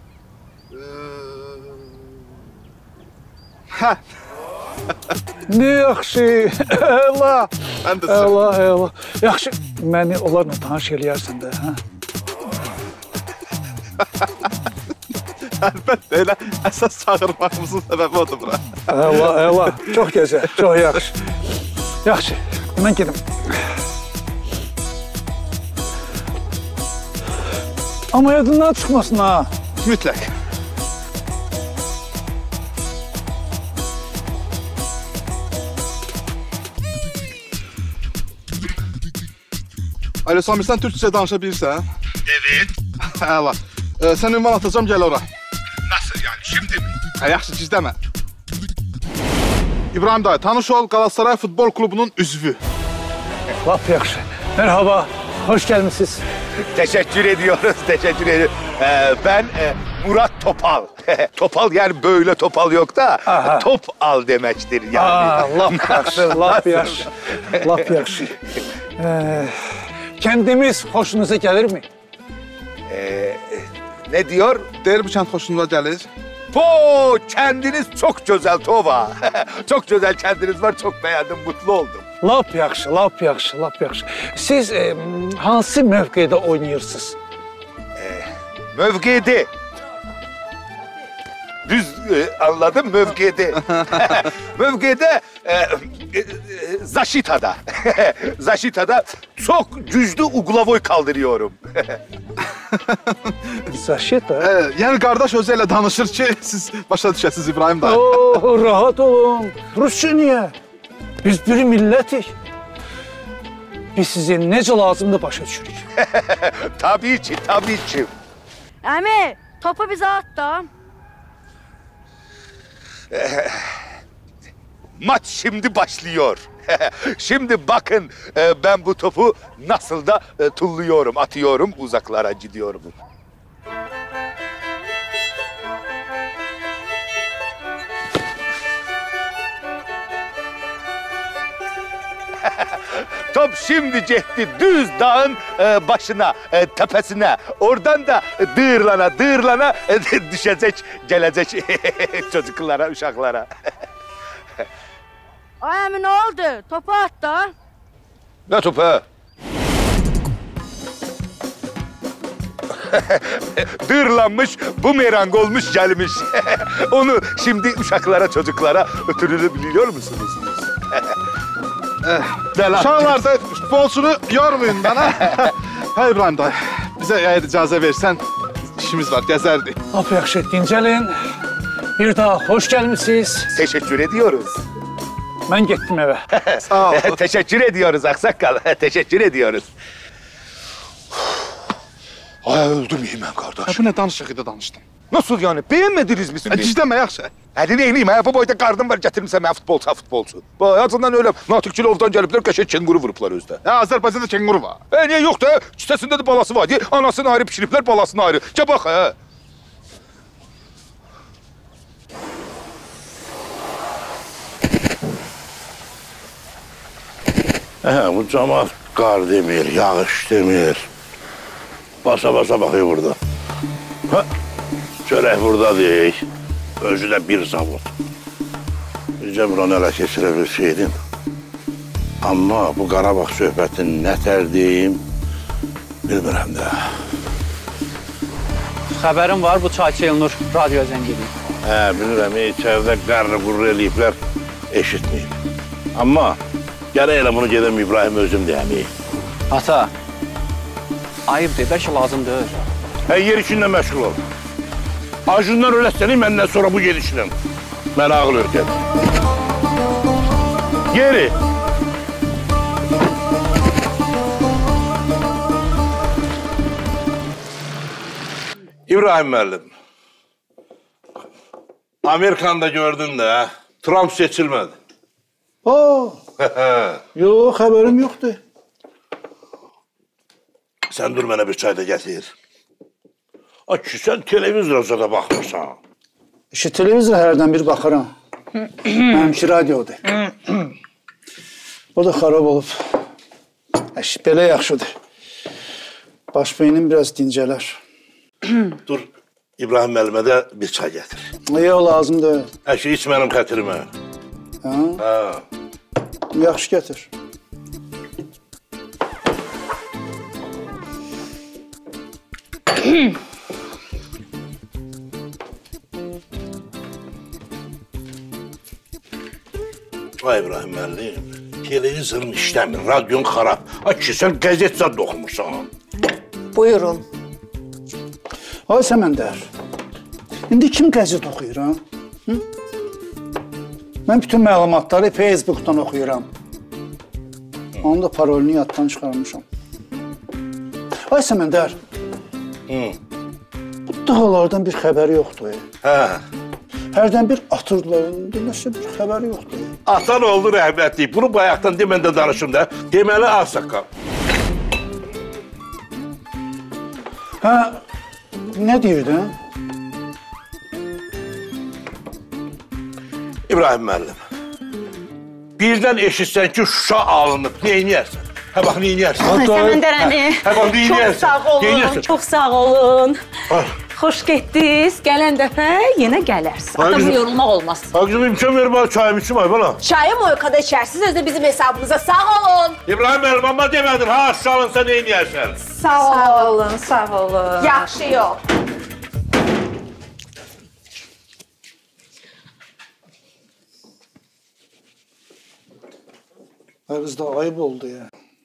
Hə. Ne yaxşı, əla. Mən də əla, əla. Yaxşı, məni onlarla tanış eləyərsən də, hə? Əlbəttə, elə əsas çağırmağımızın səbəbi odur bura. Əla, əla. Çox gözəl, çox yaxşı. Yaxşı, mən gedim. Amma yadından çıxmasın ha. Mütləq. Alo, Samir, sən türkçə danışa bilirsən? Evet. Əla. Ee, sən ünvan atacağım, gəl ora. Nasıl yani, şimdi mi? Hə, yaxşı, gizləmə. İbrahim dayı, tanış ol, Galatasaray Futbol Klubunun üzvü. Lap yaxşı. Merhaba, hoş gelmişsiniz. Teşekkür ediyoruz, teşekkür ediyoruz. Ee, ben e, Murat Topal. Topal yani böyle topal yok da Aha. top al demektir yani. Aa, lap yaxşı, lap yaxşı. Lap yaxşı. Ee, Kendimiz hoşunuza gelir mi? Ee, ne diyor? Der bu kənd xoşunuza gəlir. Po, kendiniz çok güzel Tova. Çok güzel kendiniz var, çok beğendim, mutlu oldum. Lap yaxşı, lap yaxşı, lap yaxşı. Siz e, hansı mövqedə oynayırsınız? Ee, mövqedi. Düz e, anladım, mövqedi. Mövqede e, e, Zaşita'da. Zaşita'da çok güçlü uglavoy kaldırıyorum. Zaşita? Ee, yəni qardaş özü ilə danışır ki, siz başa düşəsiniz İbrahim dayı. Oo, rahat olun. Rusça niyə? Biz bir millətik. Biz sizi necə lazımdır başa düşürük. Tabii ki, tabii ki. Əmi, topu bizə at da. Maç şimdi başlıyor. Şimdi bakın e, ben bu topu nasıl da e, tulluyorum, atıyorum, uzaklara gidiyorum. Top şimdi gitti düz dağın e, başına, e, tepesine. Oradan da dığırlana, dığırlana e, düşecek, gelecek çocuklara, uşaklara. Ay əmi, nə oldu? Topu at da. Ne topu? Dığırlanmış, bumerang olmuş gelmiş. Onu şimdi uşaklara, çocuklara ötürülebiliyor musunuz? Uşaqlar da futbolçunu yormayın bana. Hə İbrahim dayı, bizə əgər icazə versən, işimiz var, gəzərdik. Lap yaxşı, dincəlin. Bir daha hoş gelmişsiniz. Teşekkür ediyoruz. Ben gittim eve. Sağ ol. Teşekkür ediyoruz Aksakal. Teşekkür ediyoruz. Ay öldüm yemin kardeş. Bu ne danışıqıydı danışdın? Nasıl yani? Beğenmediniz mi? Gizleme yaxşı. Hadi ne eyleyim? Ha, bu boyda kardım var. Getirmişsem ben futbolsa futbolcu. Bu hayatından öyle. Natik Kilov'dan gelipler kaşe kenguru vuruplar özde. Ya Azerbaycan'da kenguru var. E niye yok da? Çitesinde de balası var diye. Anasını ayrı pişiripler, balasını ayrı. Gel bak ha. Hə, bu camaat qar demir, yağış demir. Basa-basa baxıyor burada. Hə, çörək burada deyik. Özü də bir zavod. Bizcə buranı ələ keçirə bilsəydin. Amma bu Qarabağ söhbətini nətər deyim, bilmirəm də. Xəbərim var, bu Çayçı Elnur radioya zəng edib. Hə, bilirəm, içəridə qarnı qurur eləyiblər, eşitməyib. Amma gərək elə bunu gedəm İbrahim özüm deyəmiyim. Ata, ayıbdır, bəlkə lazımdır. Hə, yer işinlə məşğul ol. Acından öləsəni məndən sonra bu gedişlə. Mənə ağıl öyrət. Geri. İbrahim müəllim. Amerika'da gördün də, Trump seçilmədi. Oo. Yox, xəbərim yoxdur. Sən dur mənə bir çay da gətir. Ay ki, sən televizora da baxmırsan. İşte televizora hərdən bir baxıram. Mənimki radiodur. O da xarab olub. Əş, belə yaxşıdır. Baş beynim biraz dincələr. Dur, İbrahim müəllimə də bir çay gətir. Yox, lazımdır. Hər şey iç mənim xətrimə. Ha? Ha. Yaxşı gətir. Vay İbrahim müəllim, televizorun işləmir, radyon xarab. Ay ki, sən qəzet zad oxumursan. Buyurun. Ay Səməndər, indi kim qəzet oxuyur, ha? Hı? Mən bütün məlumatları Facebook'dan oxuyuram. Onun da parolunu yaddan çıxarmışam. Ay Səməndər, bu dağlardan bir xəbəri yoxdur. Hə. Hərdən bir atırdılar, deməsə bir xəbəri yoxdur. Atan oldu rəhmətlik, bunu bayaqdan demən də danışım da. Deməli ağsaqqal. Hə, nə deyirdin? İbrahim müəllim, birdən eşitsən ki, Şuşa alınıb, neyniyərsən? Hə bax, neyniyərsən? Səməndər əmi, Hə bax, neyniyərsən? çox sağ olun, Neyniyərsən? çox sağ olun. Al. Xoş getdiniz, gələn dəfə yenə gələrsən. Adamı yorulmaq olmaz. Ha qızım, imkan verin bana çayım içim ay bana. Çayı moykada içərsiniz, özü də bizim hesabımıza sağ olun. İbrahim müəllim, amma demədin, ha aşağı alınsa neyniyərsən? Sağ olun. Sağ olun, sağ olun. Yaxşı yol. Ay qız da ayıb oldu ya.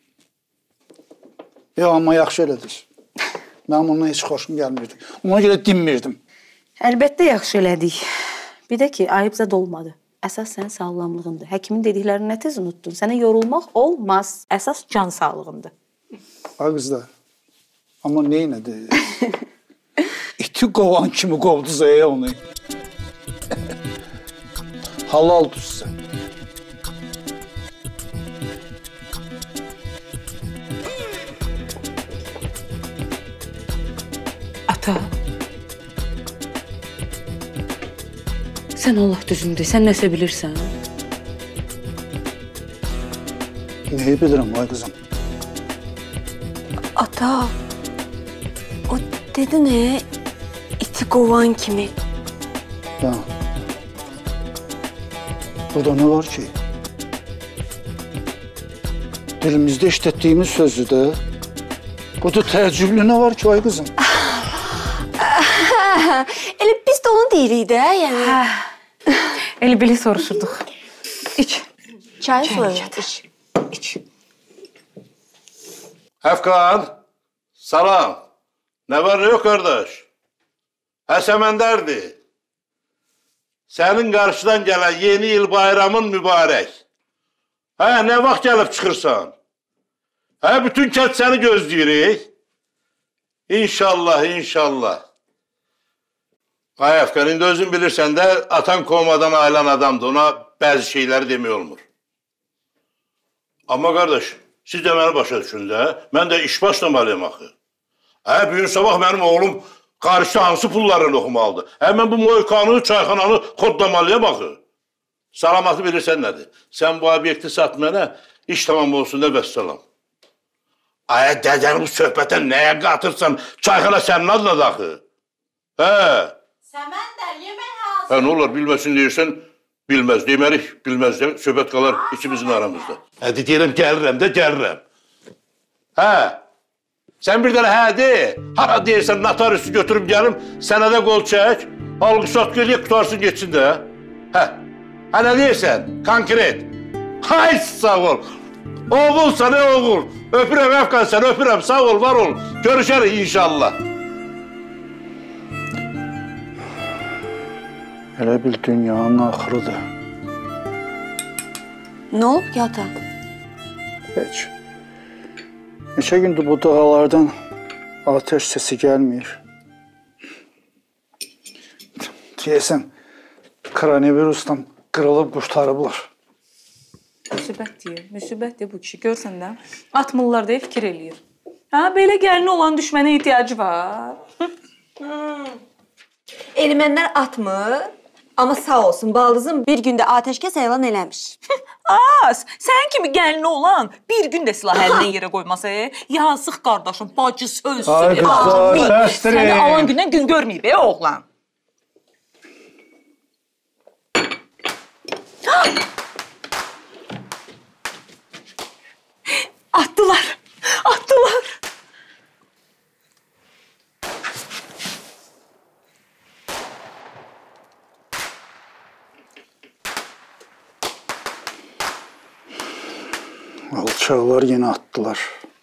Ya amma yaxşı elədiniz. Mənim ondan heç xoşum gəlmirdi. Ona görə dinmirdim. Əlbəttə yaxşı elədik. Bir də ki, ayıb zad olmadı. Əsas sənin sağlamlığındır. Həkimin dediklərini nə tez unuttun. Sənə yorulmaq olmaz. Əsas can sağlığındır. Ay qız da. Amma neynədi? İti qovan kimi qovduz ey onu. Halal düşsən. Ata. Sən Allah düzündür. Sən nəsə bilirsən? Neyi bilirəm ay qızım? Ata, o dedi ne? İti qovan kimi. Ya. Burada ne var ki? Dilimizde işlettiğimiz sözü de. Burada təəccüblü ne var ki ay qızım? Elə biz də onu deyirik də, yəni. Elə belə soruşurduq. İç. Çay soyuyor. İç. İç. Əfqan, salam. Ne var ne yok kardeş? Hə Səməndərdir. Sənin qarşıdan gələn yeni il bayramın mübarək. Hə, ne vaxt gəlib çıxırsan? Hə, bütün kənd səni gözləyirik. İnşallah, inşallah. Ay Əfqan, indi özün bilirsən də atan komadan ayılan adamdır. Ona bəzi şeyləri demək olmur. Amma qardaş, siz də məni başa düşünün də. Mən də iş başlamalıyım axı. Hə, bir gün sabah mənim oğlum qarışda hansı pullarla oxumalıdır. Hə, mən bu moykanı, çayxananı kodlamalıyam axı. Salamatı bilirsən nədir? Sən bu obyekti sat mənə, iş tamam olsun da vəssalam. Ay, dədəni bu söhbətə nəyə qatırsan? Çayxana sənin adına da axı. Hə. Səməndər, yemək hazır. Hə, nə olar, bilməsin deyirsən, bilməz. Demərik, bilməz də, söhbət qalar ikimizin aramızda. Hə, deyirəm, gəlirəm də, gəlirəm. Hə, sən bir dənə hə de, hara deyirsən, notariusu götürüb gəlim, sənə də qol çək, alqı sat geliyə qutarsın, geçsin də. Hə, hə, nə deyirsən, konkret. Hay, sağ ol. Oğulsa ne oğul. Öpürəm Əfqan sən, öpürəm, sağ ol, var ol. Görüşərik inşallah. Elə bil dünyanın axırıdır. Ne oldu ki ata? Heç. Neçə gündür bu dağlardan ateş sesi gəlmir. Deyəsən, koronavirusdan qırılıb qurtarıblar. Müsibət deyir, müsibət deyir bu kişi. Görsən də, atmırlar deyə fikir eləyir. Ha, belə gəlini olan düşmənə ihtiyacı var. Ermənilər atmır, amma sağ olsun, baldızın bir gündə ateşkəs elan eləmiş. Az, sən kimi gəlini olan bir gün də silah əlindən yerə qoymasa, yazıq qardaşım, bacı sözsün. Ay qızlar, səsdirin. Səni alan gündən gün görməyib, ey oğlan. Attılar, attılar. Alçaqlar yine attılar.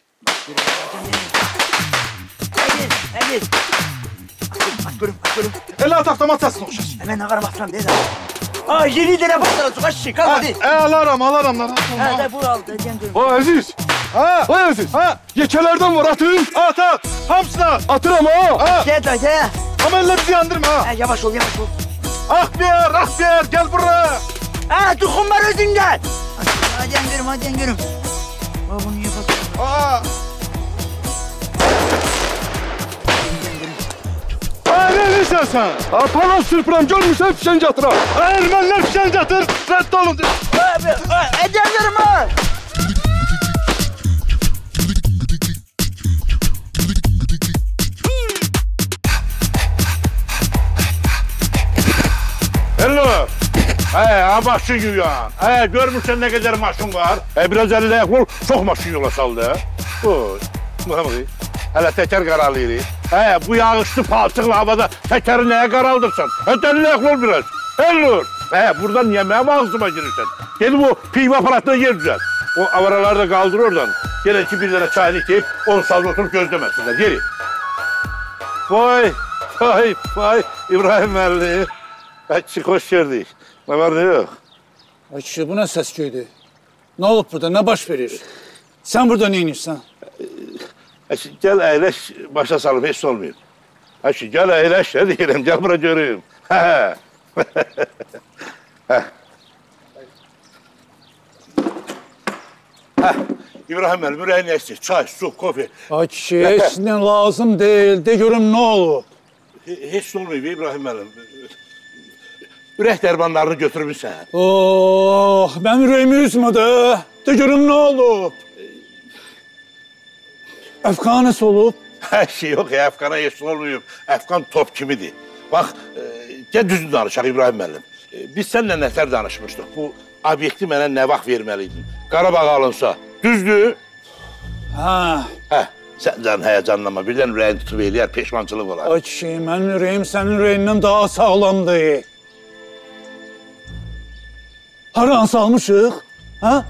Əgil, at görüm, at görüm. Elə ataqdamat səsini oxşasın. Mən ağaram atıram, deyil ha. Aa, yeni dənə başlayacaq, aşıq, al hadi. Hə, alaram, alaram lan. Hə, də bu al, deyəcəm görüm. O Əziz, ha, o Əziz, ha, yekələrdən var, atın. At, at, hamısına. Atıram ha. Ha. Gel da, gel. Ama elle bizi yandırma ha. Hə, yavaş ol, yavaş ol. Akbiyer, Akbiyer, gel buraya. Ha, dokunma özündən. Hadi görüm, hadi görüm. Aa, bunu yapasın. Aa. Aa, ne diyorsun sen? Aa, palas sırpıram, görmüşsen fişenci atıram. Aa, Ermeniler fişenci atır, reddi olun. Hadi görüm ha. ha, maşın yuyan. Hə, görmürsən nə qədər maşın var. Hə, biraz əllə ol, çox maşın yola saldı. Oy, baxın, hələ təkər qaralayırıq. Hə, bu yağışlı palçıqlı havada təkəri nəyə qaraldırsan? Hə, əllə ol biraz. Əllə. Hə, buradan yeməyə mi ağzıma girirsən? Gedib o pivo aparatına yer düzəl. O avaraları da qaldır oradan. Gəlin ki, bir dənə çayını deyib, on saat oturup gözləməsinlər. Geri. Vay, vay, vay, İbrahim müəllim. Açık hoş gördük. Ne var ne yok? Ay kişi, bu ne ses köyde? Ne olup burada, ne baş verir? Sen burada ne inirsən? Gel əyləş, başa salım, heç olmuyor. Açık, gel əyləş, ne deyirəm, gel bura göreyim. Hə, hə. Hə, İbrahim müəllim, ürəyin eksik, çay, su, kofe. Ay kişi, sizdən lazım değil, de görüm ne olur? Heç olmuyor İbrahim müəllim. Ürək dərmanlarını götürmüşsən. Oh, ben ürəyimi üzmədi. De görüm ne olub? Əfqan nasıl olub? Hər şey yok ya, Əfqana heç olmuyor. Əfqan top kimidir. Bax, e, gəl düzünü danışaq İbrahim müəllim. E, biz seninle nətər danışmışdıq. Bu obyekti mənə nə vaxt verməliydin? Qarabağ alınsa, düzdür? Ha. Hə, sən can həyəcanlama, birdən ürəyin tutub eləyər, peşmançılıq olar. Ay kişi, mənim ürəyim sənin ürəyindən daha sağlamdır. Haran salmışıq, ha?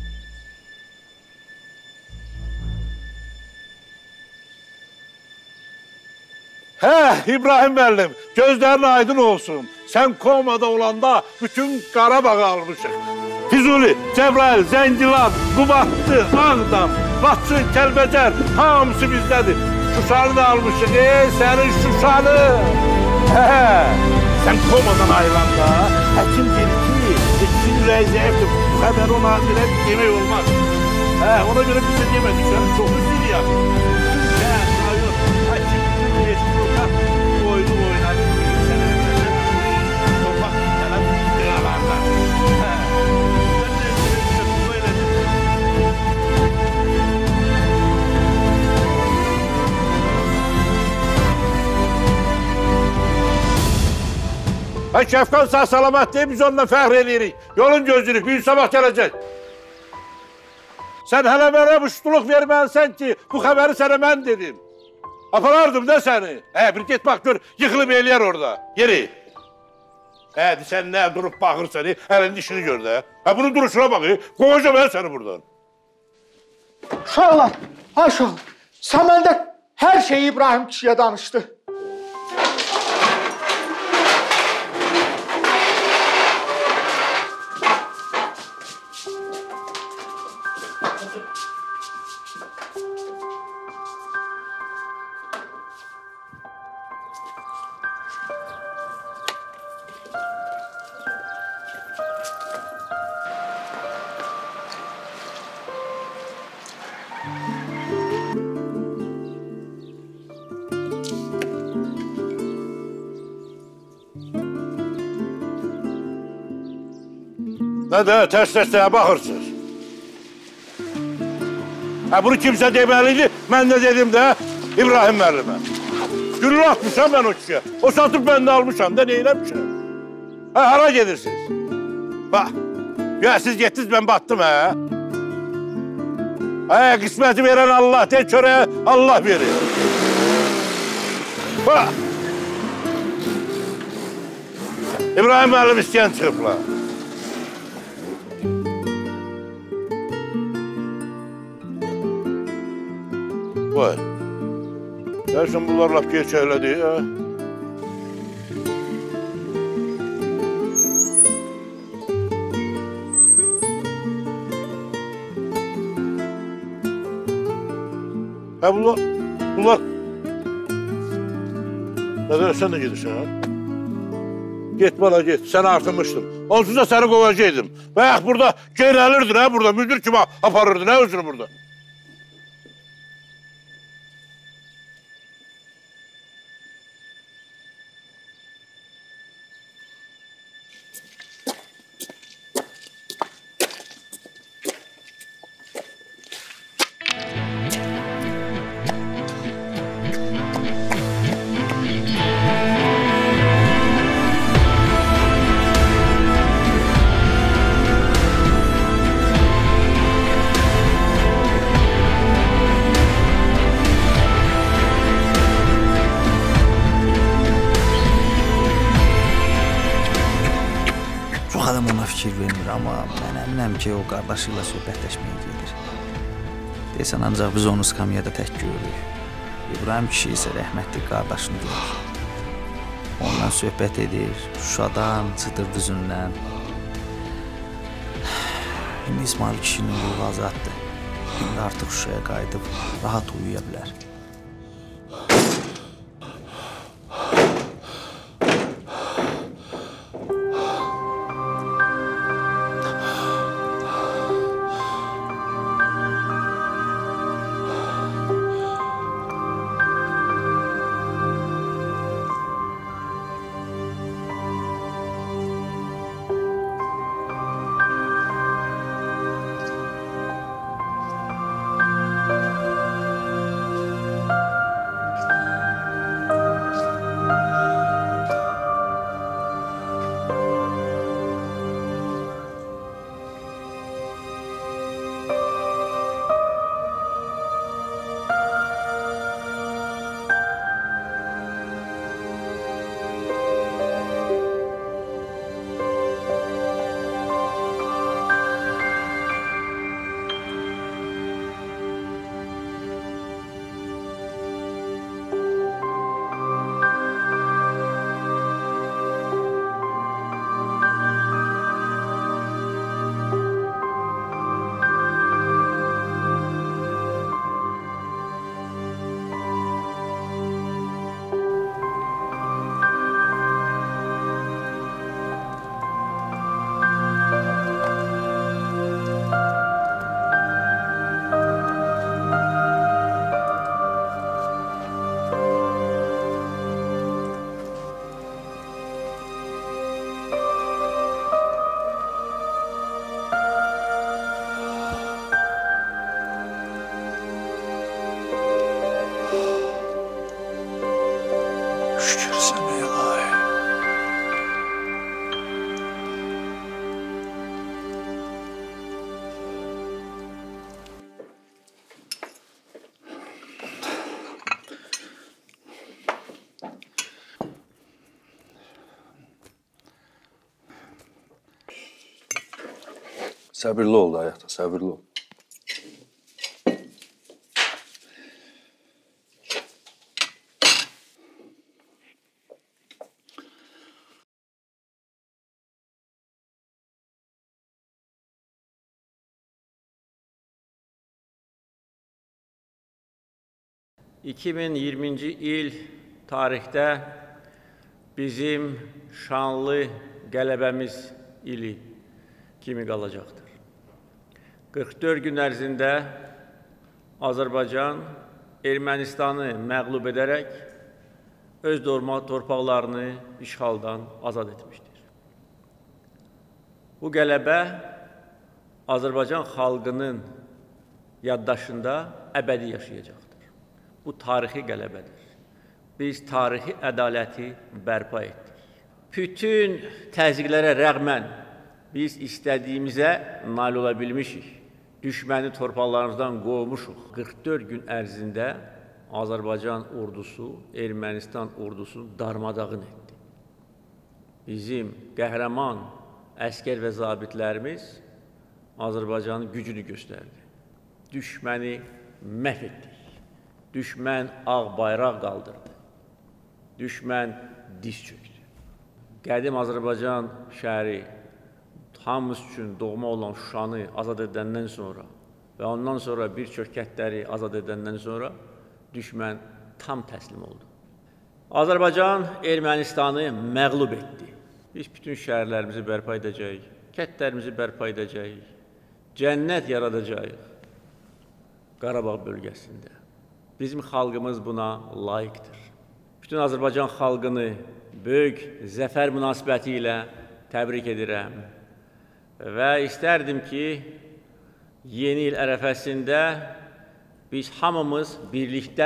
Hə, İbrahim müəllim, gözlərin aydın olsun. Sən komada olanda bütün Qarabağı almışıq. Füzuli, Cəbrayıl, Zəngilan, Qubadlı, Ağdam, Laçın, Kəlbəcər, hamısı bizdədir. Şuşanı da almışıq, ey sənin Şuşanı. Hə, sən komadan ayrılanda həkim dedi ki, sizin ürəyi zəifdir, bu xəbəri ona belə demək olmaz. Hə, ona görə bizə demədik, sən çox üzül ya. Hə, sayır, həkim geçti buradan, oyunu oynadı, sənə verməsən, torpaq sənə qıralarlar. Hə, sən də bizə bu elədir. Ay Kəfqan sağ salamat deyib, biz onunla fəxr edirik. Yolun gözlürük, büyük sabah gələcək. Sən hələ mənə muştuluq verməlisən ki, bu xəbəri sənə mən dedim. Aparardım da səni. Hə, bir get bax, gör, yıxılıb eləyər orada. Geri. Hə, sən nə durub baxırsan, əlin dişini gör də. Hə, bunu duruşuna bax, qovacam mən səni buradan. Uşaqlar, ha uşaqlar, Səməndə hər şeyi İbrahim kişiyə danışdı. Nə də, tərs-tərsləyə baxırsınız. Hə, bunu kimsə deməliydi, mən də dedim də İbrahim müəllimə. Gülünü atmışam mən o kişiyə. O satıb mən də almışam da, neyləmişəm? Hə, hara gedirsiniz? Bax, ya siz getdiniz, mən battım, hə? Hə, qisməti verən Allah, tek çörəyə Allah verir. Bax. İbrahim müəllim istəyən çıxıblar. Vay, dersin bunlar laf geçerledi ya. Ha bunlar, bunlar... Neden sen de gidirsin ha? Git bana git, sen artırmıştın. Onsuz da seni kovacaydım. Bak burada geyrelirdin ha burada, müdür kimi aparırdın ha özünü burada. fikir vermir, amma mən əminəm ki, o qardaşı ilə söhbətləşməyə gedir. Deyəsən, ancaq biz onu skamyada tək görürük. İbrahim kişi isə rəhmətli qardaşını görür. Ondan söhbət edir, Şuşadan, Çıdır düzündən. İndi İsmail kişinin ruhu azaddır. İndi artıq Şuşaya qayıdıb rahat uyuya bilər. Səbirli ol da ayaqda, səbirli ol. iki min iyirminci il tarixdə bizim şanlı qələbəmiz ili kimi qalacaqdır. qırx dörd gün ərzində Azərbaycan Ermənistanı məğlub edərək öz torpaqlarını işğaldan azad etmişdir. Bu qələbə Azərbaycan xalqının yaddaşında əbədi yaşayacaqdır. Bu tarixi qələbədir. Biz tarixi ədaləti bərpa etdik. Bütün təzyiqlərə rəğmən biz istədiyimizə nail ola bilmişik. Düşməni torpaqlarımızdan qovmuşuq. qırx dörd gün ərzində Azərbaycan ordusu, Ermənistan ordusunu darmadağın etdi. Bizim qəhrəman əskər və zabitlərimiz Azərbaycanın gücünü göstərdi. Düşməni məhv etdik. Düşmən ağ bayraq qaldırdı. Düşmən diz çöktü. Qədim Azərbaycan şəhəri hamımız üçün doğma olan Şuşanı azad edəndən sonra və ondan sonra bir çox kəndləri azad edəndən sonra düşmən tam təslim oldu. Azərbaycan Ermənistanı məğlub etdi. Biz bütün şəhərlərimizi bərpa edəcəyik, kəndlərimizi bərpa edəcəyik, cənnət yaradacağıq Qarabağ bölgəsində. Bizim xalqımız buna layiqdir. Bütün Azərbaycan xalqını böyük zəfər münasibəti ilə təbrik edirəm. Və istərdim ki, yeni il ərəfəsində biz hamımız birlikdə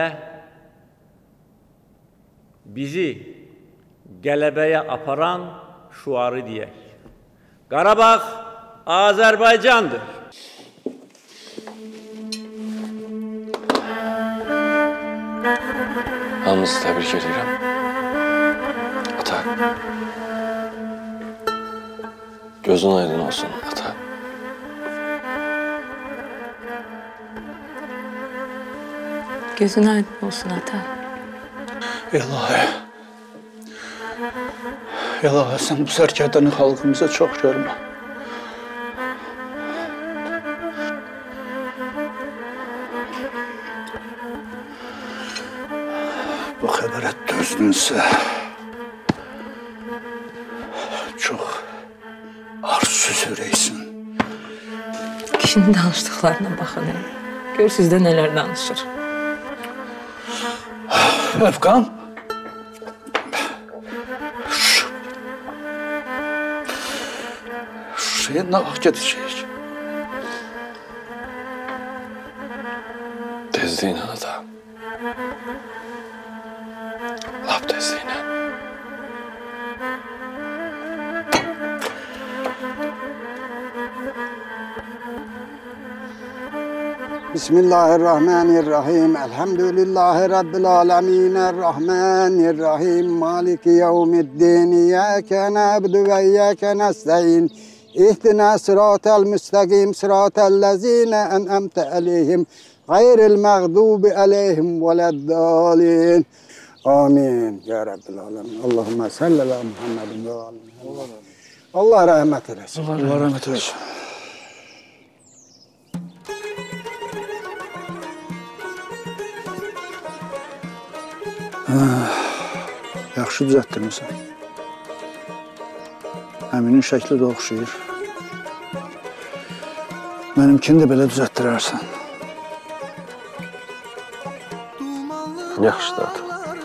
bizi qələbəyə aparan şuarı deyək. Qarabağ Azərbaycandır. Hamınızı təbrik edirəm. Ata. Gözün aydın olsun ata. Gözün aydın olsun ata. İlahi. İlahi sen bu sərkərdəni xalqımıza çox görmə. Bu xəbərə dözdünsə çox arsız ürəksin. Kişinin danışdıqlarına baxın. Gör sizdə nələr danışır. Əfqan. Şuraya nə vaxt gedəcəyik? Tezliğine ata. Lap tezliğine. Bismillahirrahmanirrahim. Elhamdülillahi Rabbil alemin. Errahmanirrahim. Maliki yevmiddin. İyyâke na'budu ve iyyâke nestaîn. İhdina sıratel müstakim. Sıratellezîne en'amte aleyhim. Gayril mağdubi aleyhim veleddâlin. Amin. Ya Rabbil alemin. Allahümme salli ala Muhammedin ve aleyhi. Allah rahmet eylesin. Allah rahmet eylesin. Yaxşı düzəltdirmisən. Əminin şəkli də oxşayır. Mənimkini də belə düzəltdirərsən. Yaxşı da ata.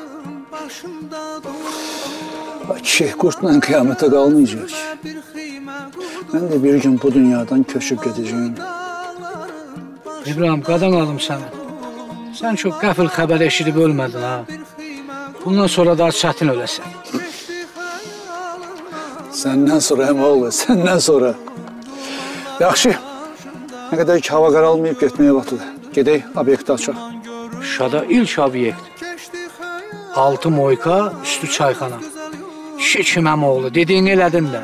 Kişi, qurtla qiyamətə qalmayacaq. Mən də bir gün bu dünyadan köçüb gedəcəyim. İbrahim, qadan alım səni. Sən çox qəfil xəbər eşidib ölmədin ha. Bundan sonra daha çətin öləsən. Səndən sonra həm oğlu, səndən sonra. Yaxşı, nə qədər ki hava qaralmayıb getməyə vaxtıdır. Gedək, obyekti açaq. Şuşada ilk obyekt. Altı moyka, üstü çayxana. Kişi kim həm oğlu, dediğini elədin də.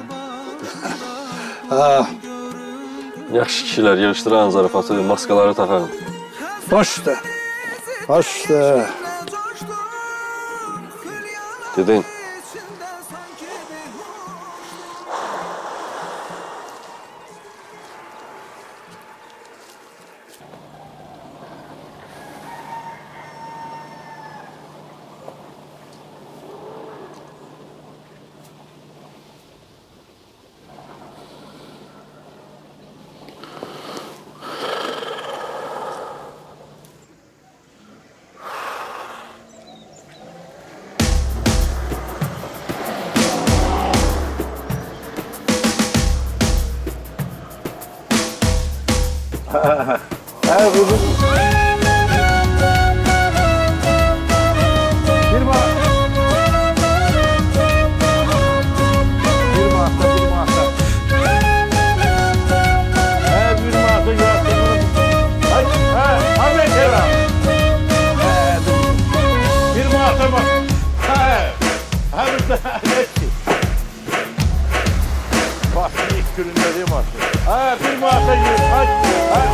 Ha. Yaxşı kişilər yığışdıran zarafatı, maskaları taxarım. Baş üstə. Baş üstə. Dedin. Ha, kuzum. Bir maaş. Bir maaşta, bir maaşta. Ha, bir maaşta yarattığını. Ha, ha, Ahmet Selam. Bir maaşta bak. Ha, ha, bir de Bahçın ilk gününde değil maaşı. Ha, bir maaşta gir. Hadi. Ha.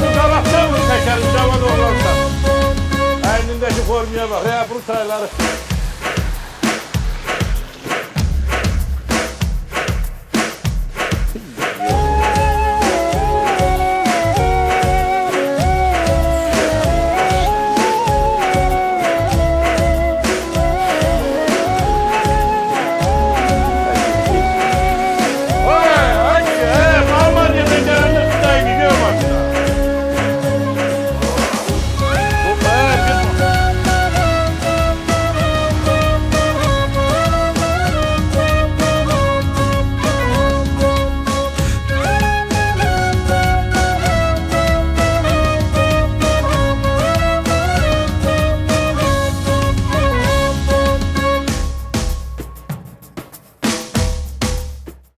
Formaya bak ya, bu sayıları.